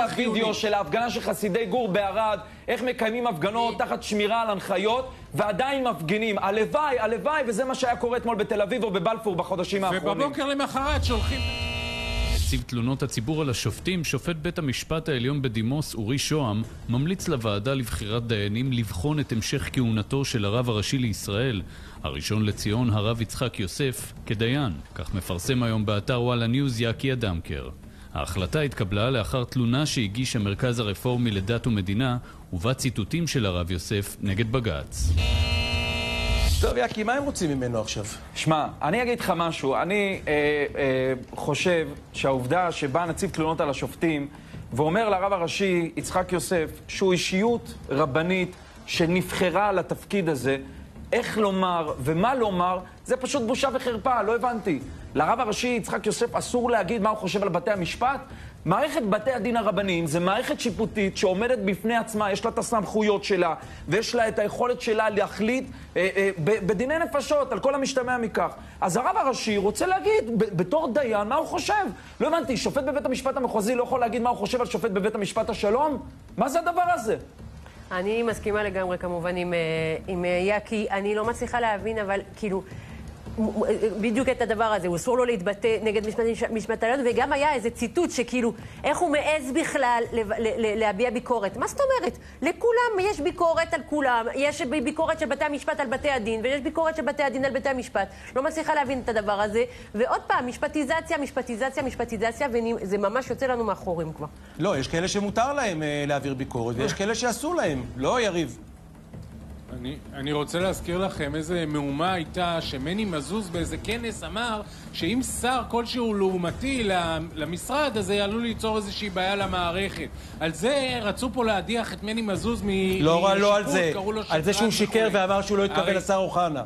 Speaker 3: הווידאו של ההפגנה של חסידי גור בערד, איך מקיימים הפגנות תחת שמירה על הנחיות, ועדיין מפגינים. הלוואי, הלוואי, וזה מה שהיה קורה אתמול בתל אביב או בבלפור בחודשים האחרונים.
Speaker 5: ובבוקר למחרת שולחים...
Speaker 8: נציב תלונות הציבור על השופטים, שופט בית המשפט העליון בדימוס אורי שוהם, ממליץ לוועדה לבחירת דיינים לבחון את המשך כהונתו של הרב הראשי לישראל, הראשון לציון הרב יצחק יוסף, כדיין. כך מפרסם היום באתר וואלה ניוז יעקי אדמקר. ההחלטה התקבלה לאחר תלונה שהגיש המרכז הרפורמי לדת ומדינה, ובה ציטוטים של הרב יוסף נגד בג"ץ.
Speaker 1: טוב, יעקי, מה הם רוצים ממנו עכשיו?
Speaker 3: שמע, אני אגיד לך משהו. אני אה, אה, חושב שהעובדה שבא נציב תלונות על השופטים ואומר לרב הראשי יצחק יוסף שהוא אישיות רבנית שנבחרה לתפקיד הזה, איך לומר ומה לומר, זה פשוט בושה וחרפה, לא הבנתי. לרב הראשי יצחק יוסף אסור להגיד מה הוא חושב על בתי המשפט? מערכת בתי הדין הרבניים זה מערכת שיפוטית שעומדת בפני עצמה, יש לה את הסמכויות שלה ויש לה את היכולת שלה להחליט אה, אה, בדיני נפשות על כל המשתמע מכך. אז הרב הראשי רוצה להגיד בתור דיין מה הוא חושב. לא הבנתי, שופט בבית המשפט המחוזי לא יכול להגיד מה הוא חושב על שופט בבית המשפט השלום? מה זה הדבר הזה?
Speaker 2: אני מסכימה לגמרי כמובן עם, עם יעקי. אני לא מצליחה להבין, אבל כאילו בדיוק את הדבר הזה, הוא אסור לו להתבטא נגד משפטניות, וגם היה איזה ציטוט שכאילו, איך הוא מעז בכלל להביע ביקורת. מה זאת אומרת? לכולם יש ביקורת על כולם, יש ביקורת של בתי המשפט על בתי הדין, ויש ביקורת של בתי הדין על בתי המשפט. לא מצליחה להבין את הדבר הזה, ועוד פעם, משפטיזציה, משפטיזציה, משפטיזציה, וזה ממש יוצא לנו מאחורים כבר.
Speaker 1: לא, יש כאלה שמותר להם להעביר ביקורת, ויש כאלה שאסור להם. לא, יריב.
Speaker 5: אני, אני רוצה להזכיר לכם איזה מהומה הייתה שמני מזוז באיזה כנס אמר שאם שר כלשהו לעומתי למשרד, אז זה עלול ליצור איזושהי בעיה למערכת. על זה רצו פה להדיח את מני מזוז מ...
Speaker 1: לא, לא על זה. על זה שהוא שיקר ואמר שהוא לא התכוון לשר אוחנה.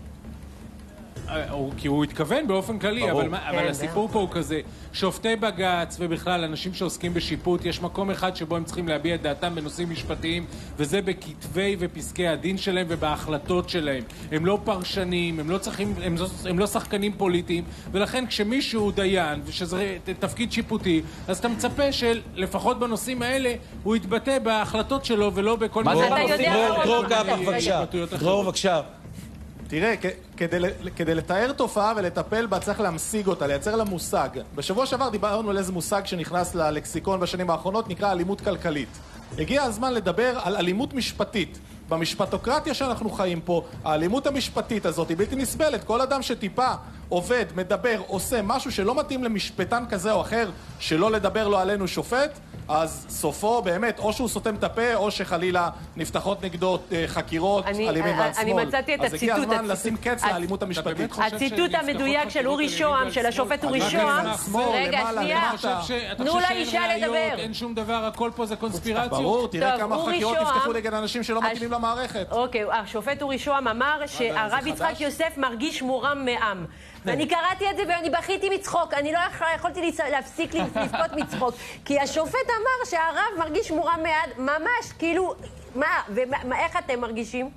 Speaker 5: כי הוא התכוון באופן כללי, אבל, אבל הסיפור פה הוא כזה, שופטי בג"ץ ובכלל אנשים שעוסקים בשיפוט, יש מקום אחד שבו הם צריכים להביע את דעתם בנושאים משפטיים, וזה בכתבי ופסקי הדין שלהם ובהחלטות שלהם. הם לא פרשנים, הם לא צריכים, הם לא, הם לא שחקנים פוליטיים, ולכן כשמישהו דיין ושזה תפקיד שיפוטי, אז אתה מצפה שלפחות בנושאים האלה הוא יתבטא בהחלטות שלו ולא בכל
Speaker 3: מה זה
Speaker 2: בנושאים.
Speaker 1: דרור קפח, בבקשה. דרור, בבקשה.
Speaker 4: תראה, כדי, כדי לתאר תופעה ולטפל בה צריך להמשיג אותה, לייצר לה מושג. בשבוע שעבר דיברנו על איזה מושג שנכנס ללקסיקון בשנים האחרונות, נקרא אלימות כלכלית. הגיע הזמן לדבר על אלימות משפטית. במשפטוקרטיה שאנחנו חיים פה, האלימות המשפטית הזאת היא בלתי נסבלת. כל אדם שטיפה עובד, מדבר, עושה משהו שלא מתאים למשפטן כזה או אחר, שלא לדבר לו עלינו שופט, אז סופו באמת, או שהוא סותם את הפה, או שחלילה נפתחות נגדו חקירות על ימין ועל שמאל.
Speaker 2: אני מצאתי את הציטוט.
Speaker 4: אז הגיע הזמן לשים קץ לאלימות המשפטית.
Speaker 2: הציטוט המדויק של אורי שוהם, של השופט אורי שוהם. רגע, שנייה. תנו לאישה לדבר.
Speaker 5: אין שום דבר, הכל פה זה קונספירציות.
Speaker 4: ברור, תראה כמה חקירות נפתחו נגד אנשים שלא מתאימים למערכת.
Speaker 2: אוקיי, השופט אורי שוהם אמר שהרב יצחק יוסף מרגיש מורם מעם. ואני קראתי את זה ואני בכיתי מצחוק. אני לא יכולתי להפסיק לבכות מצחוק. כי השופט אמר שהרב מרגיש מורם מעם, ממש, כאילו, מה, ואיך אתם מרגישים?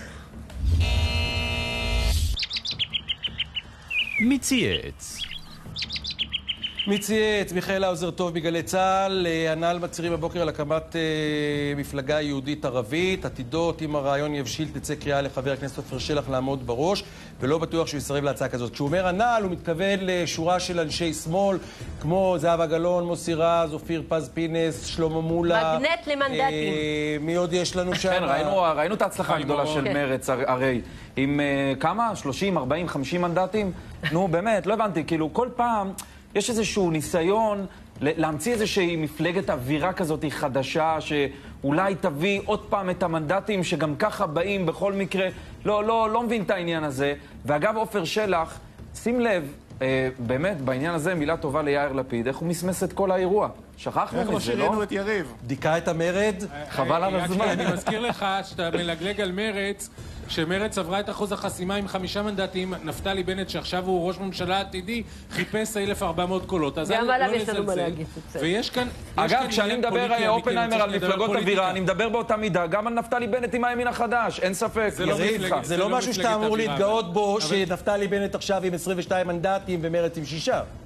Speaker 8: מי צייץ?
Speaker 1: מי צייץ? מיכאל האוזר טוב מגלי צה"ל, הנ"ל מצהירים בבוקר על הקמת אה, מפלגה יהודית ערבית. עתידות, אם הרעיון יבשיל, תצא קריאה לחבר הכנסת עופר שלח לעמוד בראש, ולא בטוח שהוא יסרב להצעה כזאת. כשהוא אומר הנ"ל, הוא מתכוון לשורה של אנשי שמאל, כמו זהבה גלאון, מוסי רז, אופיר פז פינס, שלמה מולה.
Speaker 2: מגנט למנדטים.
Speaker 1: אה, מי עוד יש לנו שם?
Speaker 3: כן, ראינו, ראינו את ההצלחה הגדולה של מרץ, הרי עם uh, כמה? שלושים, ארבעים, חמישים מנדטים? נו, באמת, לא הבנתי, כאילו, כל פעם יש איזשהו ניסיון להמציא איזושהי מפלגת אווירה כזאת חדשה, שאולי תביא עוד פעם את המנדטים שגם ככה באים בכל מקרה. לא, לא, לא מבין את העניין הזה. ואגב, עופר שלח, שים לב, אה, באמת, בעניין הזה מילה טובה ליאיר לפיד, איך הוא מסמס את כל האירוע. שכחנו מזה, לא?
Speaker 4: איך משאירינו את יריב?
Speaker 1: דיכה את המרד?
Speaker 3: חבל על הזמן.
Speaker 5: אני מזכיר לך שאתה מלגלג על מרץ, שמרץ עברה את אחוז החסימה עם חמישה מנדטים, נפתלי בנט, שעכשיו הוא ראש ממשלה עתידי, חיפש אלף וארבע מאות קולות.
Speaker 2: גם עליו יש לנו מה להגיד.
Speaker 5: ויש כאן...
Speaker 3: אגב, כשאני מדבר אופנהיימר על מפלגות אווירה, אני מדבר באותה מידה, גם על נפתלי בנט עם הימין החדש, אין ספק.
Speaker 1: זה לא משהו שאתה אמור להתגאות בו, שנפתלי בנט עכשיו עם עשרים ושתיים מנדטים ומרץ עם שישה.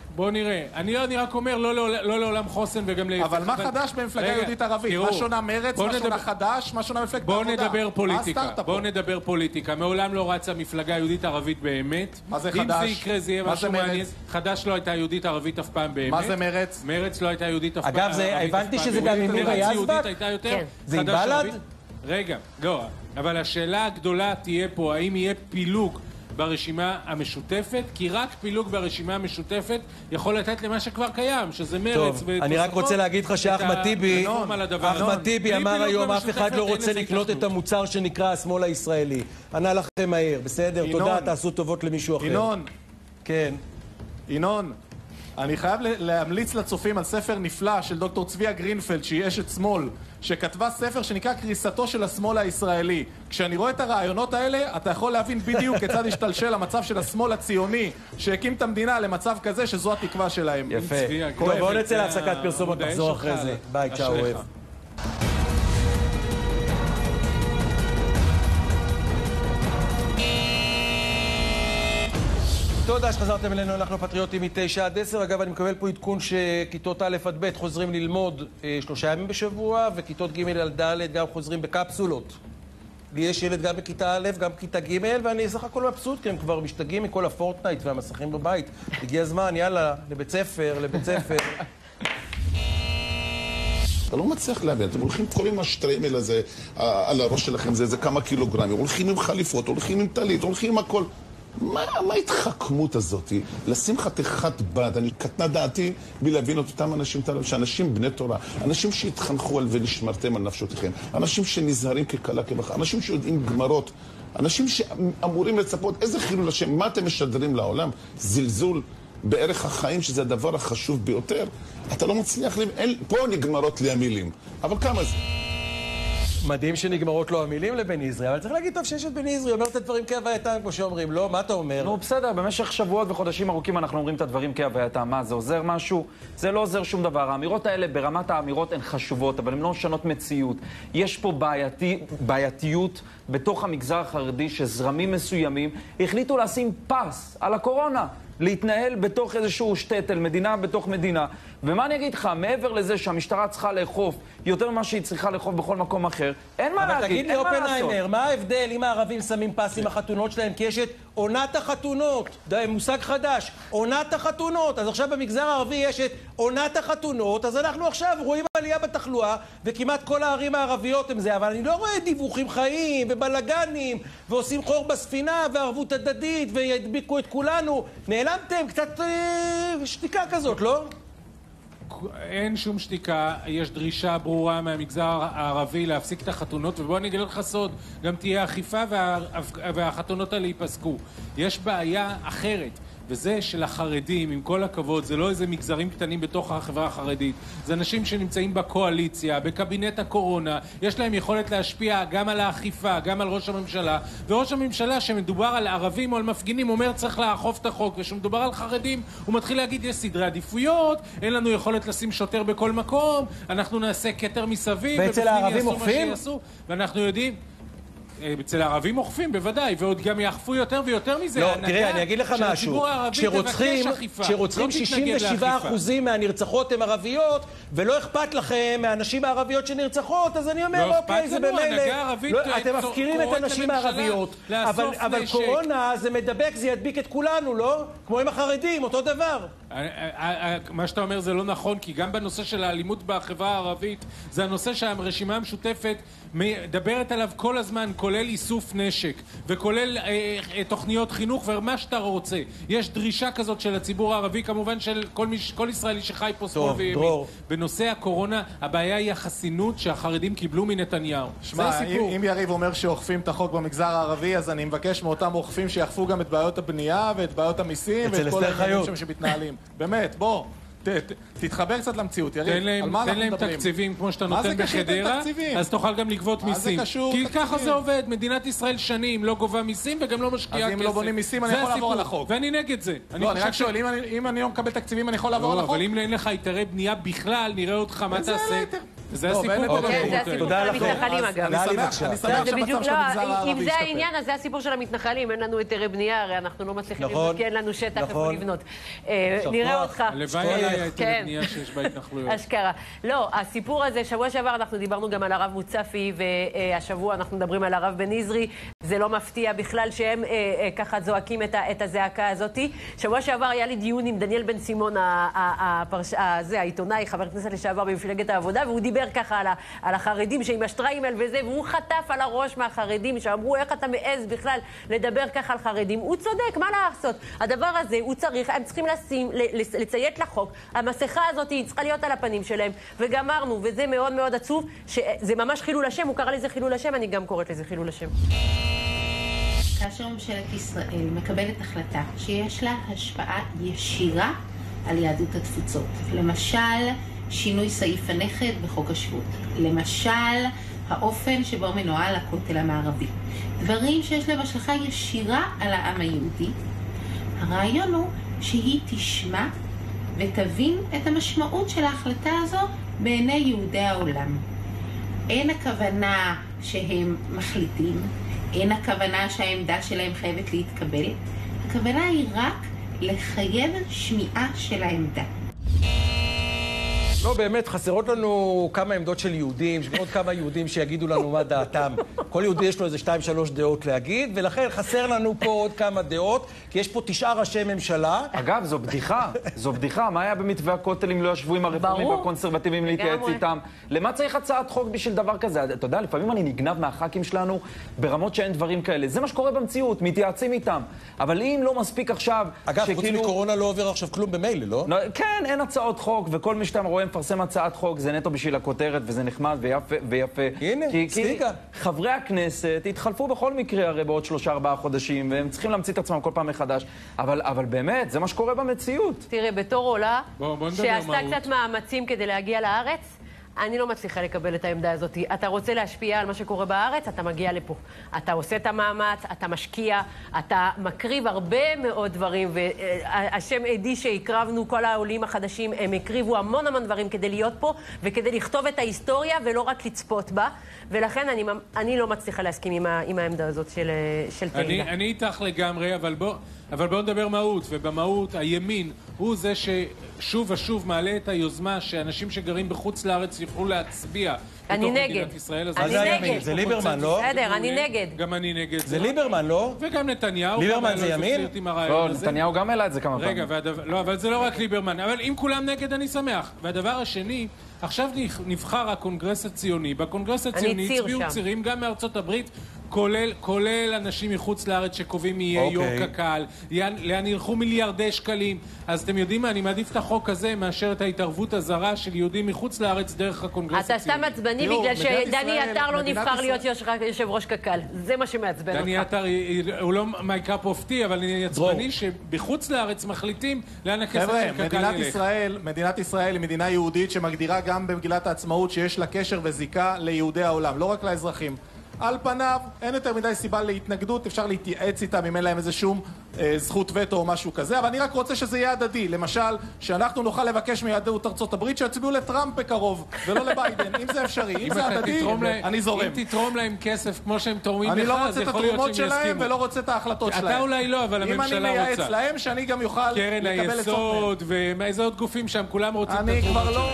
Speaker 5: בואו נראה. אני, אני רק אומר, לא, לא, לא לעולם חוסן וגם להפך.
Speaker 4: אבל מה חדש במפלגה יהודית ערבית? מה שונה מרץ? מה שונה חדש? מה שונה מפלגת העבודה?
Speaker 5: בואו נדבר פוליטיקה. בואו נדבר פוליטיקה. מעולם לא רצה מפלגה יהודית ערבית באמת.
Speaker 4: מה זה חדש?
Speaker 5: אם זה יקרה, זה יהיה משהו מעניין. חדש לא הייתה יהודית ערבית אף פעם באמת.
Speaker 4: מה זה מרץ?
Speaker 5: מרץ לא הייתה יהודית אף פעם.
Speaker 1: אגב, הבנתי שזה גם עם מירה יזבק? זה עם בל"ד?
Speaker 5: רגע, לא. אבל השאלה הגדולה תהיה פה, האם יהיה פילוג ברשימה המשותפת, כי רק פילוג ברשימה המשותפת יכול לתת למה שכבר קיים, שזה מרץ.
Speaker 1: טוב, אני רק רוצה להגיד לך שאחמד טיבי, אחמד טיבי אמר היום, אף אחד לא רוצה לקנות את המוצר שנקרא השמאל הישראלי. ענה לכם מהר, בסדר? תודה, תעשו טובות למישהו אחר.
Speaker 4: ינון.
Speaker 1: כן.
Speaker 4: ינון. אני חייב להמליץ לצופים על ספר נפלא של דוקטור צביה גרינפלד, שהיא אשת שמאל, שכתבה ספר שנקרא קריסתו של השמאל הישראלי. כשאני רואה את הרעיונות האלה, אתה יכול להבין בדיוק כיצד השתלשל המצב של השמאל הציוני, שהקים את המדינה למצב כזה שזו התקווה שלהם.
Speaker 1: יפה. טוב, בואו נצא להפסקת פרסומות, נחזור אחרי זה. ביי, צ'או, אוהב. תודה שחזרתם אלינו, אנחנו פטריוטים מתשע עד עשר. אגב, אני מקבל פה עדכון שכיתות א' עד ב' חוזרים ללמוד אה, שלושה ימים בשבוע, וכיתות ג' עד ד' גם חוזרים בקפסולות. לי יש ילד גם בכיתה א', גם בכיתה ג', ואני סך הכל מבסוט, כי הם כבר משתגעים מכל הפורטנייט והמסכים בבית. הגיע הזמן, יאללה, לבית ספר, לבית ספר.
Speaker 10: אתה לא מצליח להבין, אתם הולכים כל עם השטריימל הזה על הראש שלכם, זה, זה כמה קילוגרמים, הולכים עם חליפות, הולכים עם טלית, הולכים עם הכל. מה, מה ההתחכמות הזאת? לשים חתיכת בד, אני קטנה דעתי בלהבין את אותם אנשים, שאנשים בני תורה, אנשים שהתחנכו על ונשמרתם על נפשותיכם, אנשים שנזהרים כקלה כבחה, אנשים שיודעים גמרות, אנשים שאמורים לצפות איזה חילול השם, מה אתם משדרים לעולם? זלזול בערך החיים, שזה הדבר החשוב ביותר. אתה לא מצליח להבין, פה נגמרות לי המילים, אבל כמה זה?
Speaker 1: מדהים שנגמרות לו המילים לבן עזרי, אבל צריך להגיד טוב שיש את בן עזרי, אומר את הדברים כהווייתם, כמו שאומרים, לא? מה אתה אומר?
Speaker 3: נו, בסדר, במשך שבועות וחודשים ארוכים אנחנו אומרים את הדברים כהווייתם. מה, זה עוזר משהו? זה לא עוזר שום דבר. האמירות האלה, ברמת האמירות, הן חשובות, אבל הן לא משנות מציאות. יש פה בעייתי, בעייתיות בתוך המגזר החרדי, שזרמים מסוימים החליטו לשים פס על הקורונה. להתנהל בתוך איזשהו שטטל, מדינה בתוך מדינה. ומה אני אגיד לך, מעבר לזה שהמשטרה צריכה לאכוף יותר ממה שהיא צריכה לאכוף בכל מקום אחר, אין מה להגיד,
Speaker 1: תגיד לי, אופנהיימר, מה ההבדל אם הערבים שמים פס עם החתונות שלהם? כי יש את עונת החתונות, מושג חדש, עונת החתונות. אז עכשיו במגזר הערבי יש את עונת החתונות, אז אנחנו עכשיו רואים עלייה בתחלואה, וכמעט כל הערים הערביות הם זה, אבל אני לא רואה דיווחים חיים ובלגנים, ועושים חור בספינה וערבות הדדית, וידביקו את כולנו. נעלמתם קצת אה, שתיקה כזאת, לא?
Speaker 5: אין שום שתיקה, יש דרישה ברורה מהמגזר הערבי להפסיק את החתונות, ובואו אני אגלה לך סוד, גם תהיה אכיפה וה... והחתונות האלה ייפסקו. יש בעיה אחרת, וזה של החרדים, עם כל הכבוד, זה לא איזה מגזרים קטנים בתוך החברה החרדית, זה אנשים שנמצאים בקואליציה, בקבינט הקורונה, יש להם יכולת להשפיע גם על האכיפה, גם על ראש הממשלה, וראש הממשלה שמדובר על ערבים או על מפגינים אומר צריך לאכוף את החוק, ושמדובר על חרדים הוא מתחיל להגיד יש סדרי עדיפויות, אין לנו יכולת לשים שוטר בכל מקום, אנחנו נעשה כתר מסביב,
Speaker 1: ואצל הערבים אוכפים?
Speaker 5: ואנחנו יודעים אצל הערבים אוכפים, בוודאי, ועוד גם יאכפו יותר ויותר מזה.
Speaker 1: לא, תראה, אני אגיד לך משהו. כשרוצחים שישים ושבעה אחוזים מהנרצחות הן ערביות, ולא אכפת לכם מהנשים הערביות שנרצחות, אז אני אומר, אוקיי, זה במילא. אתם מפקירים את הנשים הערביות, אבל קורונה זה מדבק, זה ידביק את כולנו, לא? כמו עם החרדים, אותו דבר.
Speaker 5: מה שאתה אומר זה לא נכון, כי גם בנושא של האלימות בחברה הערבית, זה הנושא שהרשימה המשותפת מדברת עליו כל הזמן, כולל איסוף נשק, וכולל אה, אה, תוכניות חינוך ומה שאתה רוצה. יש דרישה כזאת של הציבור הערבי, כמובן של כל, מש, כל ישראלי שחי פה שמאל וימין. בנושא הקורונה, הבעיה היא החסינות שהחרדים קיבלו מנתניהו.
Speaker 4: שמה, אם, אם יריב אומר שאוכפים את החוק במגזר הערבי, אז אני מבקש מאותם אוכפים שיאכפו גם את בעיות הבנייה ואת בעיות המיסים ואת כל העניינים שם שמתנהלים. באמת, בוא. ת, ת, תתחבר קצת למציאות, יריב.
Speaker 5: תן להם, תן להם תקציבים כמו שאתה נותן בחדרה, אז תוכל גם לגבות מיסים. כי ככה זה עובד, מדינת ישראל שנים לא גובה מיסים וגם לא משקיעה כסף.
Speaker 4: אז אם לא בונים מיסים אני יכול לעבור על החוק.
Speaker 5: ואני נגד זה.
Speaker 4: לא, אני רק שואל, אם אני לא מקבל תקציבים אני יכול לעבור על החוק?
Speaker 5: אבל אם אין לך היתרי בנייה בכלל, נראה אותך, מה תעשה? זה הסיפור פה.
Speaker 2: כן, זה הסיפור של המתנחלים אגב.
Speaker 4: אני שמח שהמצב של המגזר הערבי
Speaker 2: אם זה העניין, אז זה הסיפור של המתנחלים. אין לנו היתרי בנייה, הרי אנחנו לא מצליחים לבנות, כי אין לנו שטח איפה לבנות. נראה אותך.
Speaker 5: הלוואי היה היתרי בנייה שיש בהתנחלויות.
Speaker 2: אשכרה. לא, הסיפור הזה, שבוע שעבר אנחנו דיברנו גם על הרב מוצפי, והשבוע אנחנו מדברים על הרב בן-עזרי. זה לא מפתיע בכלל שהם ככה זועקים את הזעקה הזאת. שבוע שעבר היה לי דיון עם דניאל בן סימון, העיתונאי, חבר הכנסת לשעבר במפלגת העבודה, והוא דיבר ככה על החרדים שעם השטריימל וזה, והוא חטף על הראש מהחרדים שאמרו איך אתה מעז בכלל לדבר ככה על חרדים. הוא צודק, מה לעשות? הדבר הזה הוא צריך, הם צריכים לשים, לציית לחוק. המסכה הזאת היא צריכה להיות על הפנים שלהם, וגמרנו, וזה מאוד מאוד עצוב, שזה ממש חילול השם, הוא קרא לזה חילול השם, אני גם קוראת לזה חילול השם.
Speaker 11: כאשר ממשלת ישראל מקבלת החלטה שיש לה השפעה ישירה על יהדות התפוצות, למשל שינוי סעיף הנכד בחוק השבות, למשל האופן שבו מנוהל הכותל המערבי, דברים שיש להם השלכה ישירה על העם היהודי, הרעיון הוא שהיא תשמע ותבין את המשמעות של ההחלטה הזו בעיני יהודי העולם. אין הכוונה שהם מחליטים, אין הכוונה שהעמדה שלהם חייבת להתקבל, הכוונה היא רק לחייב שמיעה של העמדה.
Speaker 1: לא, באמת, חסרות לנו כמה עמדות של יהודים, עוד כמה יהודים שיגידו לנו מה דעתם. כל יהודי יש לו איזה שתיים, שלוש דעות להגיד, ולכן חסר לנו פה עוד כמה דעות, כי יש פה תשעה ראשי ממשלה.
Speaker 3: אגב, זו בדיחה, זו בדיחה. מה היה במתווה הכותל אם לא ישבו עם הרפורמים והקונסרבטיבים להתייעץ איתם? למה צריך הצעת חוק בשביל דבר כזה? אתה יודע, לפעמים אני נגנב מהח"כים שלנו ברמות שאין דברים כאלה. זה מה שקורה במציאות, מתייעצים איתם. אבל אם לא מספיק עכשיו...
Speaker 1: אגב, חוץ מקורונה לא עובר עכשיו כלום במייל, לא?
Speaker 3: כן, אין הצעות חוק, וכל מי שאתם רואים מפרסם הצעת חוק, זה נטו בשביל הכותרת, וזה נחמד ויפה, ויפה.
Speaker 1: הנה, סטיקה.
Speaker 3: חברי הכנסת התחלפו בכל מקרה הרי בעוד שלושה, ארבעה חודשים, והם צריכים להמציא את עצמם כל פעם מחדש. אבל, אבל באמת, זה מה שקורה במציאות.
Speaker 2: תראה, בתור עולה, שעשתה קצת מאמצים כדי להגיע לארץ, אני לא מצליחה לקבל את העמדה הזאת. אתה רוצה להשפיע על מה שקורה בארץ, אתה מגיע לפה. אתה עושה את המאמץ, אתה משקיע, אתה מקריב הרבה מאוד דברים, והשם עדי שהקרבנו, כל העולים החדשים, הם הקריבו המון המון דברים כדי להיות פה, וכדי לכתוב את ההיסטוריה, ולא רק לצפות בה. ולכן אני, אני לא מצליחה להסכים עם, ה, עם העמדה הזאת של, של תהילה.
Speaker 5: אני, אני איתך לגמרי, אבל בוא, אבל בוא נדבר מהות, ובמהות הימין הוא זה ששוב ושוב מעלה את היוזמה שאנשים שגרים בחוץ לארץ יוכלו להצביע
Speaker 2: אני נגד.
Speaker 1: אני נגד. זה ליברמן, לא?
Speaker 2: בסדר, אני נגד.
Speaker 5: גם אני נגד.
Speaker 1: זה ליברמן, לא?
Speaker 5: וגם נתניהו.
Speaker 1: ליברמן זה ימין?
Speaker 3: לא, נתניהו גם העלה את זה כמה פעמים.
Speaker 5: רגע, לא, אבל זה לא רק ליברמן. אבל אם כולם נגד, אני שמח. והדבר השני, עכשיו נבחר הקונגרס הציוני. בקונגרס הציוני הצביעו צירים גם מארצות הברית, כולל, כולל אנשים מחוץ לארץ שקובעים מי יהיה יו"ר קק"ל, לאן ילכו מיליארדי שקלים. אז אתם יודעים מה, אני מעדיף את החוק הזה מאשר את ההתערבות הזרה של יהודים מחוץ לארץ דרך הקונגרס הציוני.
Speaker 2: אתה סתם עצבני בגלל שדני עטר לא נבחר להיות יושב ראש קק"ל. זה מה שמעצבן אותך.
Speaker 5: דני עטר הוא לא מייקאפ אופטי, אבל אני עצבני שבחוץ לארץ מחליטים לאן הכסף של קק"ל ילך.
Speaker 4: מדינת ישראל היא מדינה יהודית שמגדירה גם במגילת העצמאות שיש לה קשר וזיקה ליהודי העולם, לא רק לאזרחים. על פניו, אין יותר מדי סיבה להתנגדות, אפשר להתייעץ איתם אם אין להם איזה שום אה, זכות וטו או משהו כזה, אבל אני רק רוצה שזה יהיה הדדי. למשל, שאנחנו נוכל לבקש מיהדות ארצות הברית שיצביעו לטראמפ בקרוב, ולא לביידן. אם זה אפשרי, אם זה הדדי, אני זורם.
Speaker 5: אם תתרום להם כסף כמו שהם תורמים לך,
Speaker 4: אני לא רוצה
Speaker 5: את
Speaker 4: התרומות שלהם ולא רוצה את ההחלטות שלהם.
Speaker 5: אתה אולי לא, אבל הממשלה רוצה.
Speaker 4: אם אני מייעץ להם, שאני גם יוכל לקבל את סוף מהם.
Speaker 5: ואיזה עוד גופים שם, כולם רוצים את
Speaker 4: אני כבר לא...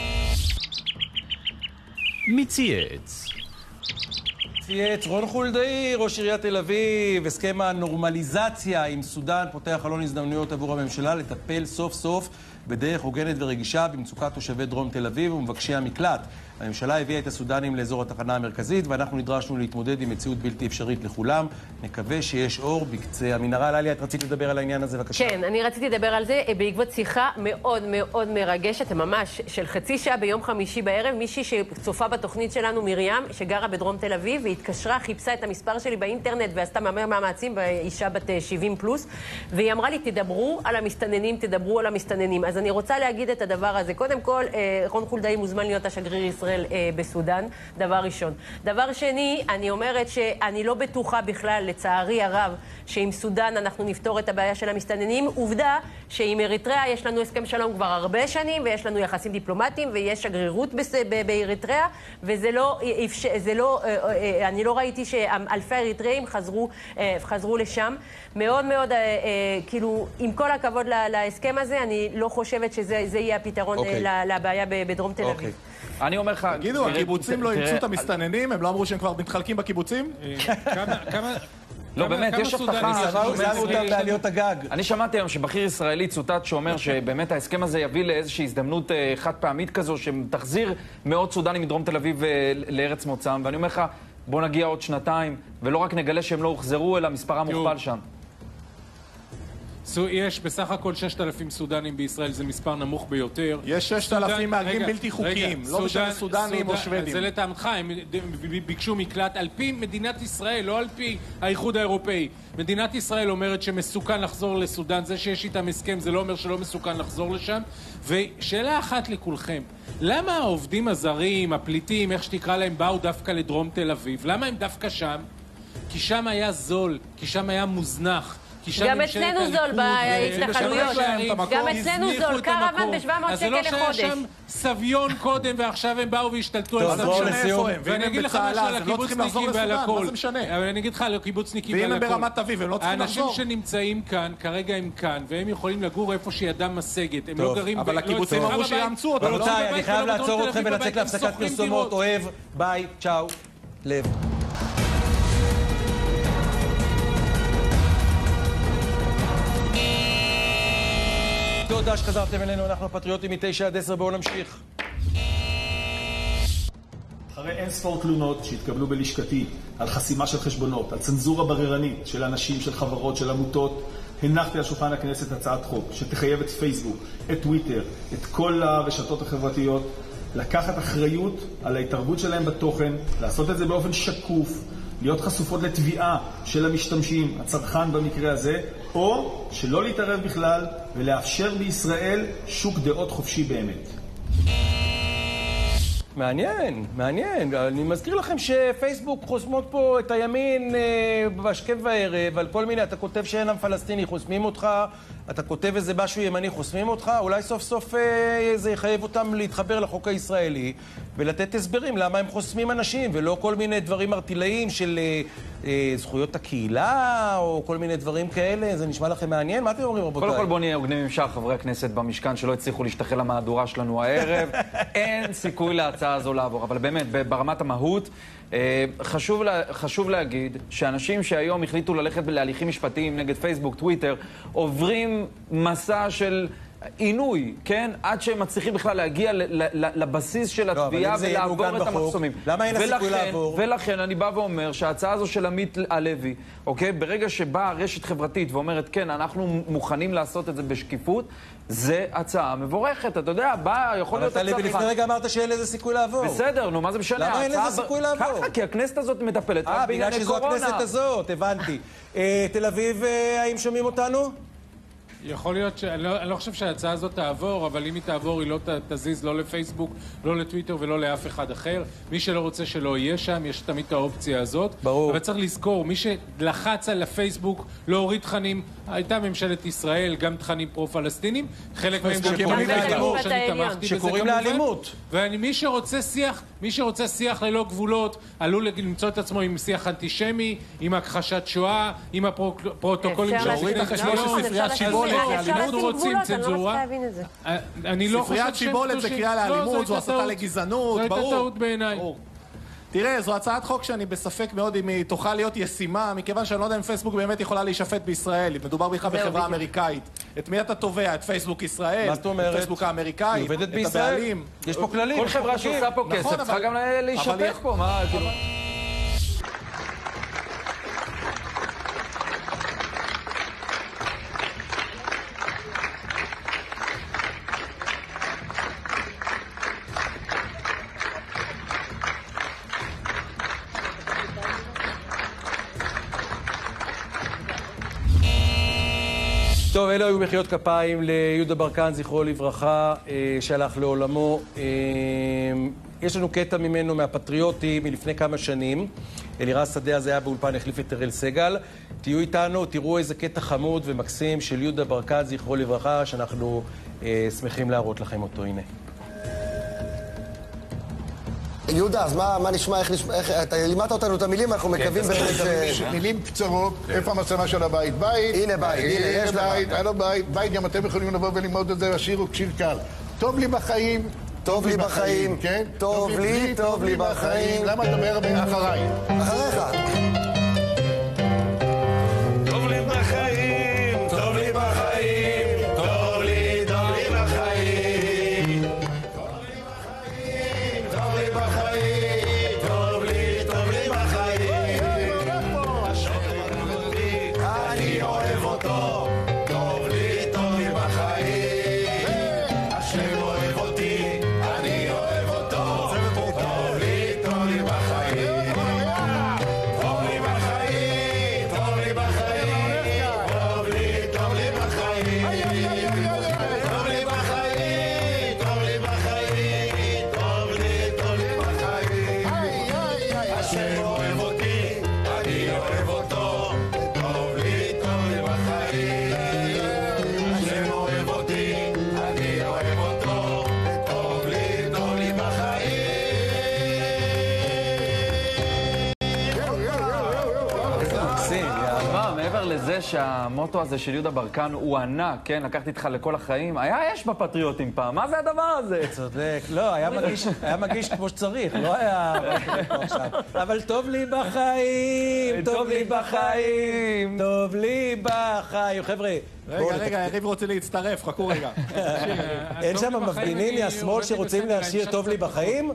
Speaker 8: מצייץ.
Speaker 1: צייץ רון חולדאי, ראש עיריית תל אביב, הסכם הנורמליזציה עם סודן פותח חלון הזדמנויות עבור הממשלה לטפל סוף סוף בדרך הוגנת ורגישה במצוקת תושבי דרום תל אביב ומבקשי המקלט. הממשלה הביאה את הסודנים לאזור התחנה המרכזית, ואנחנו נדרשנו להתמודד עם מציאות בלתי אפשרית לכולם. נקווה שיש אור בקצה המנהרה. לליה, את רצית לדבר על העניין הזה, בבקשה.
Speaker 2: כן, אני רציתי לדבר על זה בעקבות שיחה מאוד מאוד מרגשת, ממש של חצי שעה ביום חמישי בערב, מישהי שצופה בתוכנית שלנו, מרים, שגרה בדרום תל אביב, והתקשרה, חיפשה את המספר שלי באינטרנט, ועשתה מאמר מאמצים, באישה בת שבעים פלוס, והיא אמרה לי, תדברו על המסתננים, תדברו על המסתננים. אז אני רוצה להגיד את הדבר הזה. קודם כל, רון חולדאי מוזמן להיות השגריר ישראל ישראל אה, בסודן, דבר ראשון. דבר שני, אני אומרת שאני לא בטוחה בכלל, לצערי הרב, שעם סודן אנחנו נפתור את הבעיה של המסתננים. עובדה שעם אריתריאה יש לנו הסכם שלום כבר הרבה שנים, ויש לנו יחסים דיפלומטיים, ויש שגרירות בס... ב- באריתריאה, וזה לא, זה לא, אני לא ראיתי שאלפי אריתריאים חזרו, חזרו לשם. מאוד מאוד, כאילו, עם כל הכבוד להסכם הזה, אני לא חושבת שזה יהיה הפתרון לבעיה בדרום תל אביב.
Speaker 3: אני אומר לך...
Speaker 4: תגידו, הקיבוצים לא אימצו את המסתננים? הם לא אמרו שהם כבר מתחלקים בקיבוצים?
Speaker 5: כמה...
Speaker 3: לא, באמת, יש הבטחה.
Speaker 1: אני
Speaker 3: שמעתי היום שבכיר ישראלי צוטט שאומר שבאמת ההסכם הזה יביא לאיזושהי הזדמנות חד פעמית כזו שתחזיר מאות סודנים מדרום תל אביב לארץ מוצאם, ואני אומר לך, בוא נגיע עוד שנתיים, ולא רק נגלה שהם לא הוחזרו, אלא מספרם מוכפל שם.
Speaker 5: יש בסך הכל ששת אלפים סודנים בישראל, זה מספר נמוך ביותר.
Speaker 4: יש ששת אלפים מהגרים בלתי חוקיים, לא משנה סודנים או שוודים.
Speaker 5: זה לטעמך, הם ביקשו מקלט על פי מדינת ישראל, לא על פי האיחוד האירופאי. מדינת ישראל אומרת שמסוכן לחזור לסודן, זה שיש איתם הסכם זה לא אומר שלא מסוכן לחזור לשם. ושאלה אחת לכולכם, למה העובדים הזרים, הפליטים, איך שתקרא להם, באו דווקא לדרום תל אביב? למה הם דווקא שם? כי שם היה זול, כי שם היה מוזנח.
Speaker 2: גם אצלנו זול בהתנחלויות, גם אצלנו זול, קרוון ב-שבע מאות שקל לחודש.
Speaker 5: אז זה לא שהיה שם סביון קודם ועכשיו הם באו והשתלטו על סביון. ואני אגיד לך משהו על הקיבוצניקים ועל הכל. אני אגיד לך על הקיבוצניקים ועל הכל.
Speaker 4: ואם הם ברמת אביב, הם לא צריכים לחזור.
Speaker 5: האנשים שנמצאים כאן, כרגע הם כאן, והם יכולים לגור איפה שידם משגת. הם לא גרים...
Speaker 4: אבל הקיבוצים אמרו שיאמצו אותם.
Speaker 1: רבותיי, אני חייב לעצור אתכם ולצאת להפסקת פרסומות. אוהב, ביי, צ'או, לב. תודה שחזרתם אלינו, אנחנו הפטריוטים מתשע עד עשר, בואו נמשיך.
Speaker 12: אחרי אין ספור תלונות שהתקבלו בלשכתי על חסימה של חשבונות, על צנזורה בררנית של אנשים, של חברות, של עמותות, הנחתי על שולחן הכנסת הצעת חוק שתחייב את פייסבוק, את טוויטר, את כל הרשתות החברתיות, לקחת אחריות על ההתערבות שלהם בתוכן, לעשות את זה באופן שקוף, להיות חשופות לתביעה של המשתמשים, הצרכן במקרה הזה, או שלא להתערב בכלל ולאפשר בישראל שוק דעות חופשי באמת.
Speaker 1: מעניין, מעניין. אני מזכיר לכם שפייסבוק חוסמות פה את הימין בשכב וערב על כל מיני, אתה כותב שאין עם פלסטיני, חוסמים אותך, אתה כותב איזה משהו ימני, חוסמים אותך, אולי סוף סוף זה יחייב אותם להתחבר לחוק הישראלי ולתת הסברים למה הם חוסמים אנשים ולא כל מיני דברים ארטילאיים של אה, זכויות הקהילה או כל מיני דברים כאלה. זה נשמע לכם מעניין? מה אתם אומרים, רבותיי?
Speaker 3: קודם כל בוא נהיה הוגנים עם שאר חברי הכנסת במשכן שלא הצליחו להשתחל למהדורה שלנו הערב. אין סיכוי להצעה הזו לעבור, אבל באמת ברמת המהות חשוב, לה, חשוב להגיד שאנשים שהיום החליטו ללכת להליכים משפטיים נגד פייסבוק, טוויטר, עוברים מסע של עינוי, כן? עד שהם מצליחים בכלל להגיע לבסיס של התביעה ולעבור את המחסומים.
Speaker 1: למה אין הסיכוי לעבור?
Speaker 3: ולכן אני בא ואומר שההצעה הזו של עמית הלוי, אוקיי? ברגע שבאה רשת חברתית ואומרת, כן, אנחנו מוכנים לעשות את זה בשקיפות, זה הצעה מבורכת. אתה יודע, בא, יכול להיות הצעה...
Speaker 1: אבל אתה לפני רגע אמרת שאין לזה סיכוי לעבור.
Speaker 3: בסדר, נו, מה זה משנה?
Speaker 1: למה אין לזה סיכוי לעבור?
Speaker 3: ככה, כי הכנסת הזאת מטפלת
Speaker 1: רק בענייני קורונה. בגלל שזו הכנסת הזאת, הבנתי. תל אביב, האם שומעים אותנו?
Speaker 5: יכול להיות ש... אני לא, אני לא חושב שההצעה הזאת תעבור, אבל אם היא תעבור, היא לא ת, תזיז לא לפייסבוק, לא לטוויטר ולא לאף אחד אחר. מי שלא רוצה שלא יהיה שם, יש תמיד את האופציה הזאת.
Speaker 1: ברור.
Speaker 5: אבל צריך לזכור, מי שלחץ על הפייסבוק להוריד תכנים, הייתה ממשלת ישראל, גם תכנים פרו-פלסטינים, חלק מהם שקוראים לאלימות, שאני תמכתי בזה כמובן.
Speaker 1: לאלימות.
Speaker 5: ומי שרוצה שיח, מי שרוצה שיח ללא גבולות, עלול למצוא את עצמו עם שיח אנטישמי, עם הכחשת שואה, עם הפרוטוקולים של
Speaker 2: אנחנו רוצים צנזורה.
Speaker 5: אני לא חושב
Speaker 4: ספריית שיבולת זה קריאה לאלימות, זו הסתה לגזענות, ברור.
Speaker 5: זו הייתה טעות בעיניי.
Speaker 4: תראה, זו הצעת חוק שאני בספק מאוד אם היא תוכל להיות ישימה, מכיוון שאני לא יודע אם פייסבוק באמת יכולה להישפט בישראל, אם מדובר בכלל בחברה אמריקאית. את מי אתה תובע? את פייסבוק ישראל? את פייסבוק האמריקאי?
Speaker 1: את הבעלים? יש פה כללים.
Speaker 3: כל חברה שעושה פה כסף צריכה גם להישפט פה, מה?
Speaker 1: טוב, אלו היו מחיאות כפיים ליהודה ברקן, זכרו לברכה, שהלך לעולמו. יש לנו קטע ממנו מהפטריוטים מלפני כמה שנים. אלירז שדה הזה היה באולפן, החליף את אראל סגל. תהיו איתנו, תראו איזה קטע חמוד ומקסים של יהודה ברקת, זכרו לברכה, שאנחנו אה, שמחים להראות לכם אותו. הנה.
Speaker 13: יהודה, אז מה, מה נשמע, איך נשמע, איך, אתה לימדת אותנו את המילים, אנחנו מקווים באמת ש...
Speaker 10: מילים קצרות, איפה המצלמה של הבית? בית.
Speaker 13: הנה בית, הנה, יש
Speaker 10: בית, הלו בית, בית, גם אתם יכולים לבוא וללמוד את זה, השיר הוא שיר קל. טוב לי בחיים.
Speaker 13: טוב לי בחיים,
Speaker 10: כן?
Speaker 13: טוב לי, טוב לי בחיים.
Speaker 10: למה אתה אומר אחריי?
Speaker 13: אחריך.
Speaker 14: טוב לי בחיים, טוב לי בחיים, טוב לי, טוב לי בחיים. טוב לי בחיים, טוב לי, טוב לי בחיים. אני אוהב אותו, טוב לי, טוב לי בחיים. השם אוהב אותי, אני אוהב אותו, טוב לי, טוב לי בחיים. טוב לי בחיים, טוב לי בחיים, טוב לי, טוב לי בחיים. טוב לי בחיים, טוב לי בחיים, טוב לי, טוב לי בחיים. השם אוהב אותי, אני אוהב אותו, טוב לי, טוב לי בחיים. השם אוהב אותי, אני אוהב אותו, טוב לי, טוב לי בחיים.
Speaker 1: מקסים,
Speaker 3: מה, מעבר לזה שהמוטו הזה של יהודה ברקן הוא ענק, כן? לקחתי איתך לכל החיים, היה יש בפטריוטים פעם, מה זה הדבר הזה?
Speaker 1: צודק. לא, היה מגיש, היה מגיש כמו שצריך, לא היה... אבל טוב לי בחיים, טוב לי בחיים, טוב לי בחיים. חבר'ה,
Speaker 4: רגע, רגע, יריב רוצה להצטרף, חכו רגע.
Speaker 1: אין שם מפגינים מהשמאל שרוצים להשאיר טוב לי בחיים?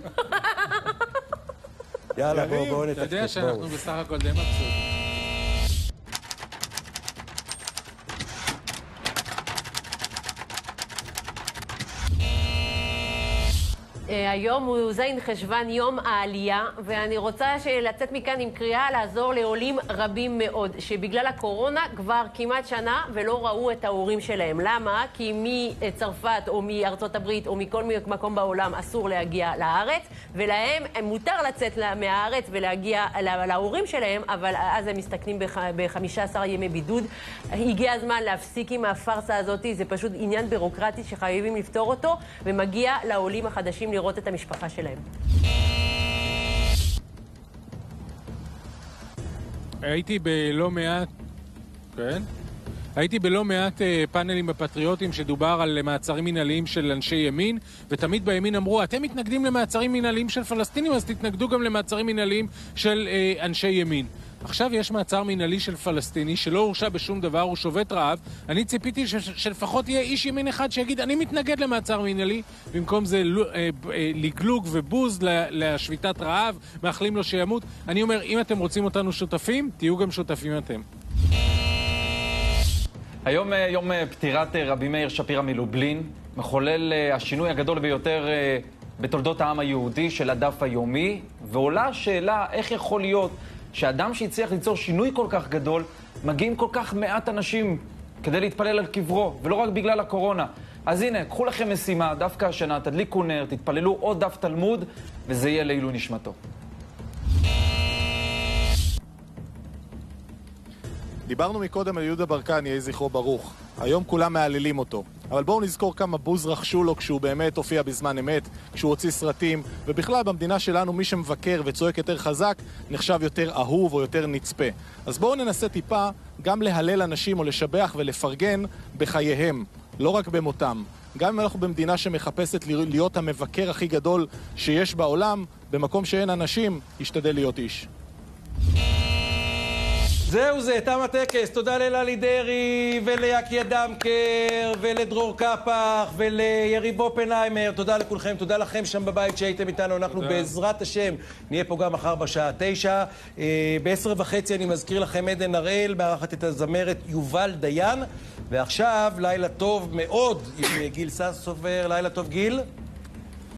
Speaker 1: יאללה, בואו, בואו נתקף.
Speaker 5: אתה יודע שאנחנו בסך הכל די מבסוטים.
Speaker 2: היום הוא זין חשבן יום העלייה, ואני רוצה לצאת מכאן עם קריאה לעזור לעולים רבים מאוד, שבגלל הקורונה כבר כמעט שנה ולא ראו את ההורים שלהם. למה? כי מצרפת או מארצות הברית או מכל מקום בעולם אסור להגיע לארץ, ולהם מותר לצאת מהארץ ולהגיע להורים שלהם, אבל אז הם מסתכנים ב-חמישה עשר ימי בידוד. הגיע הזמן להפסיק עם הפרסה הזאת, זה פשוט עניין בירוקרטי שחייבים לפתור אותו, ומגיע לעולים החדשים לראות את המשפחה שלהם.
Speaker 5: הייתי בלא מעט, כן? הייתי בלא מעט אה, פאנלים בפטריוטים שדובר על מעצרים מנהליים של אנשי ימין, ותמיד בימין אמרו, אתם מתנגדים למעצרים מנהליים של פלסטינים, אז תתנגדו גם למעצרים מנהליים של אה, אנשי ימין. עכשיו יש מעצר מנהלי של פלסטיני שלא הורשע בשום דבר, הוא שובת רעב. אני ציפיתי ש- שלפחות יהיה איש ימין אחד שיגיד, אני מתנגד למעצר מנהלי. במקום זה אה, אה, לגלוג ובוז לשביתת רעב, מאחלים לו שימות. אני אומר, אם אתם רוצים אותנו שותפים, תהיו גם שותפים אתם.
Speaker 3: היום יום פטירת רבי מאיר שפירא מלובלין, מחולל השינוי הגדול ביותר בתולדות העם היהודי של הדף היומי, ועולה השאלה איך יכול להיות שאדם שהצליח ליצור שינוי כל כך גדול, מגיעים כל כך מעט אנשים כדי להתפלל על קברו, ולא רק בגלל הקורונה. אז הנה, קחו לכם משימה, דווקא השנה, תדליקו נר, תתפללו עוד דף תלמוד, וזה יהיה לעילוי נשמתו.
Speaker 4: דיברנו מקודם על יהודה ברקן, יהי זכרו ברוך. היום כולם מעללים אותו. אבל בואו נזכור כמה בוז רכשו לו כשהוא באמת הופיע בזמן אמת, כשהוא הוציא סרטים, ובכלל במדינה שלנו מי שמבקר וצועק יותר חזק נחשב יותר אהוב או יותר נצפה. אז בואו ננסה טיפה גם להלל אנשים או לשבח ולפרגן בחייהם, לא רק במותם. גם אם אנחנו במדינה שמחפשת להיות המבקר הכי גדול שיש בעולם, במקום שאין אנשים, ישתדל להיות איש.
Speaker 1: זהו זה, תם הטקס. תודה לללי דרי וליקיה דמקר ולדרור קפח וליריב אופנהיימר. תודה לכולכם, תודה לכם שם בבית שהייתם איתנו. אנחנו תודה. בעזרת השם נהיה פה גם מחר בשעה תשע. בעשר וחצי אני מזכיר לכם עדן הראל, מארחת את הזמרת יובל דיין. ועכשיו לילה טוב מאוד עם גיל ססובר. לילה טוב גיל.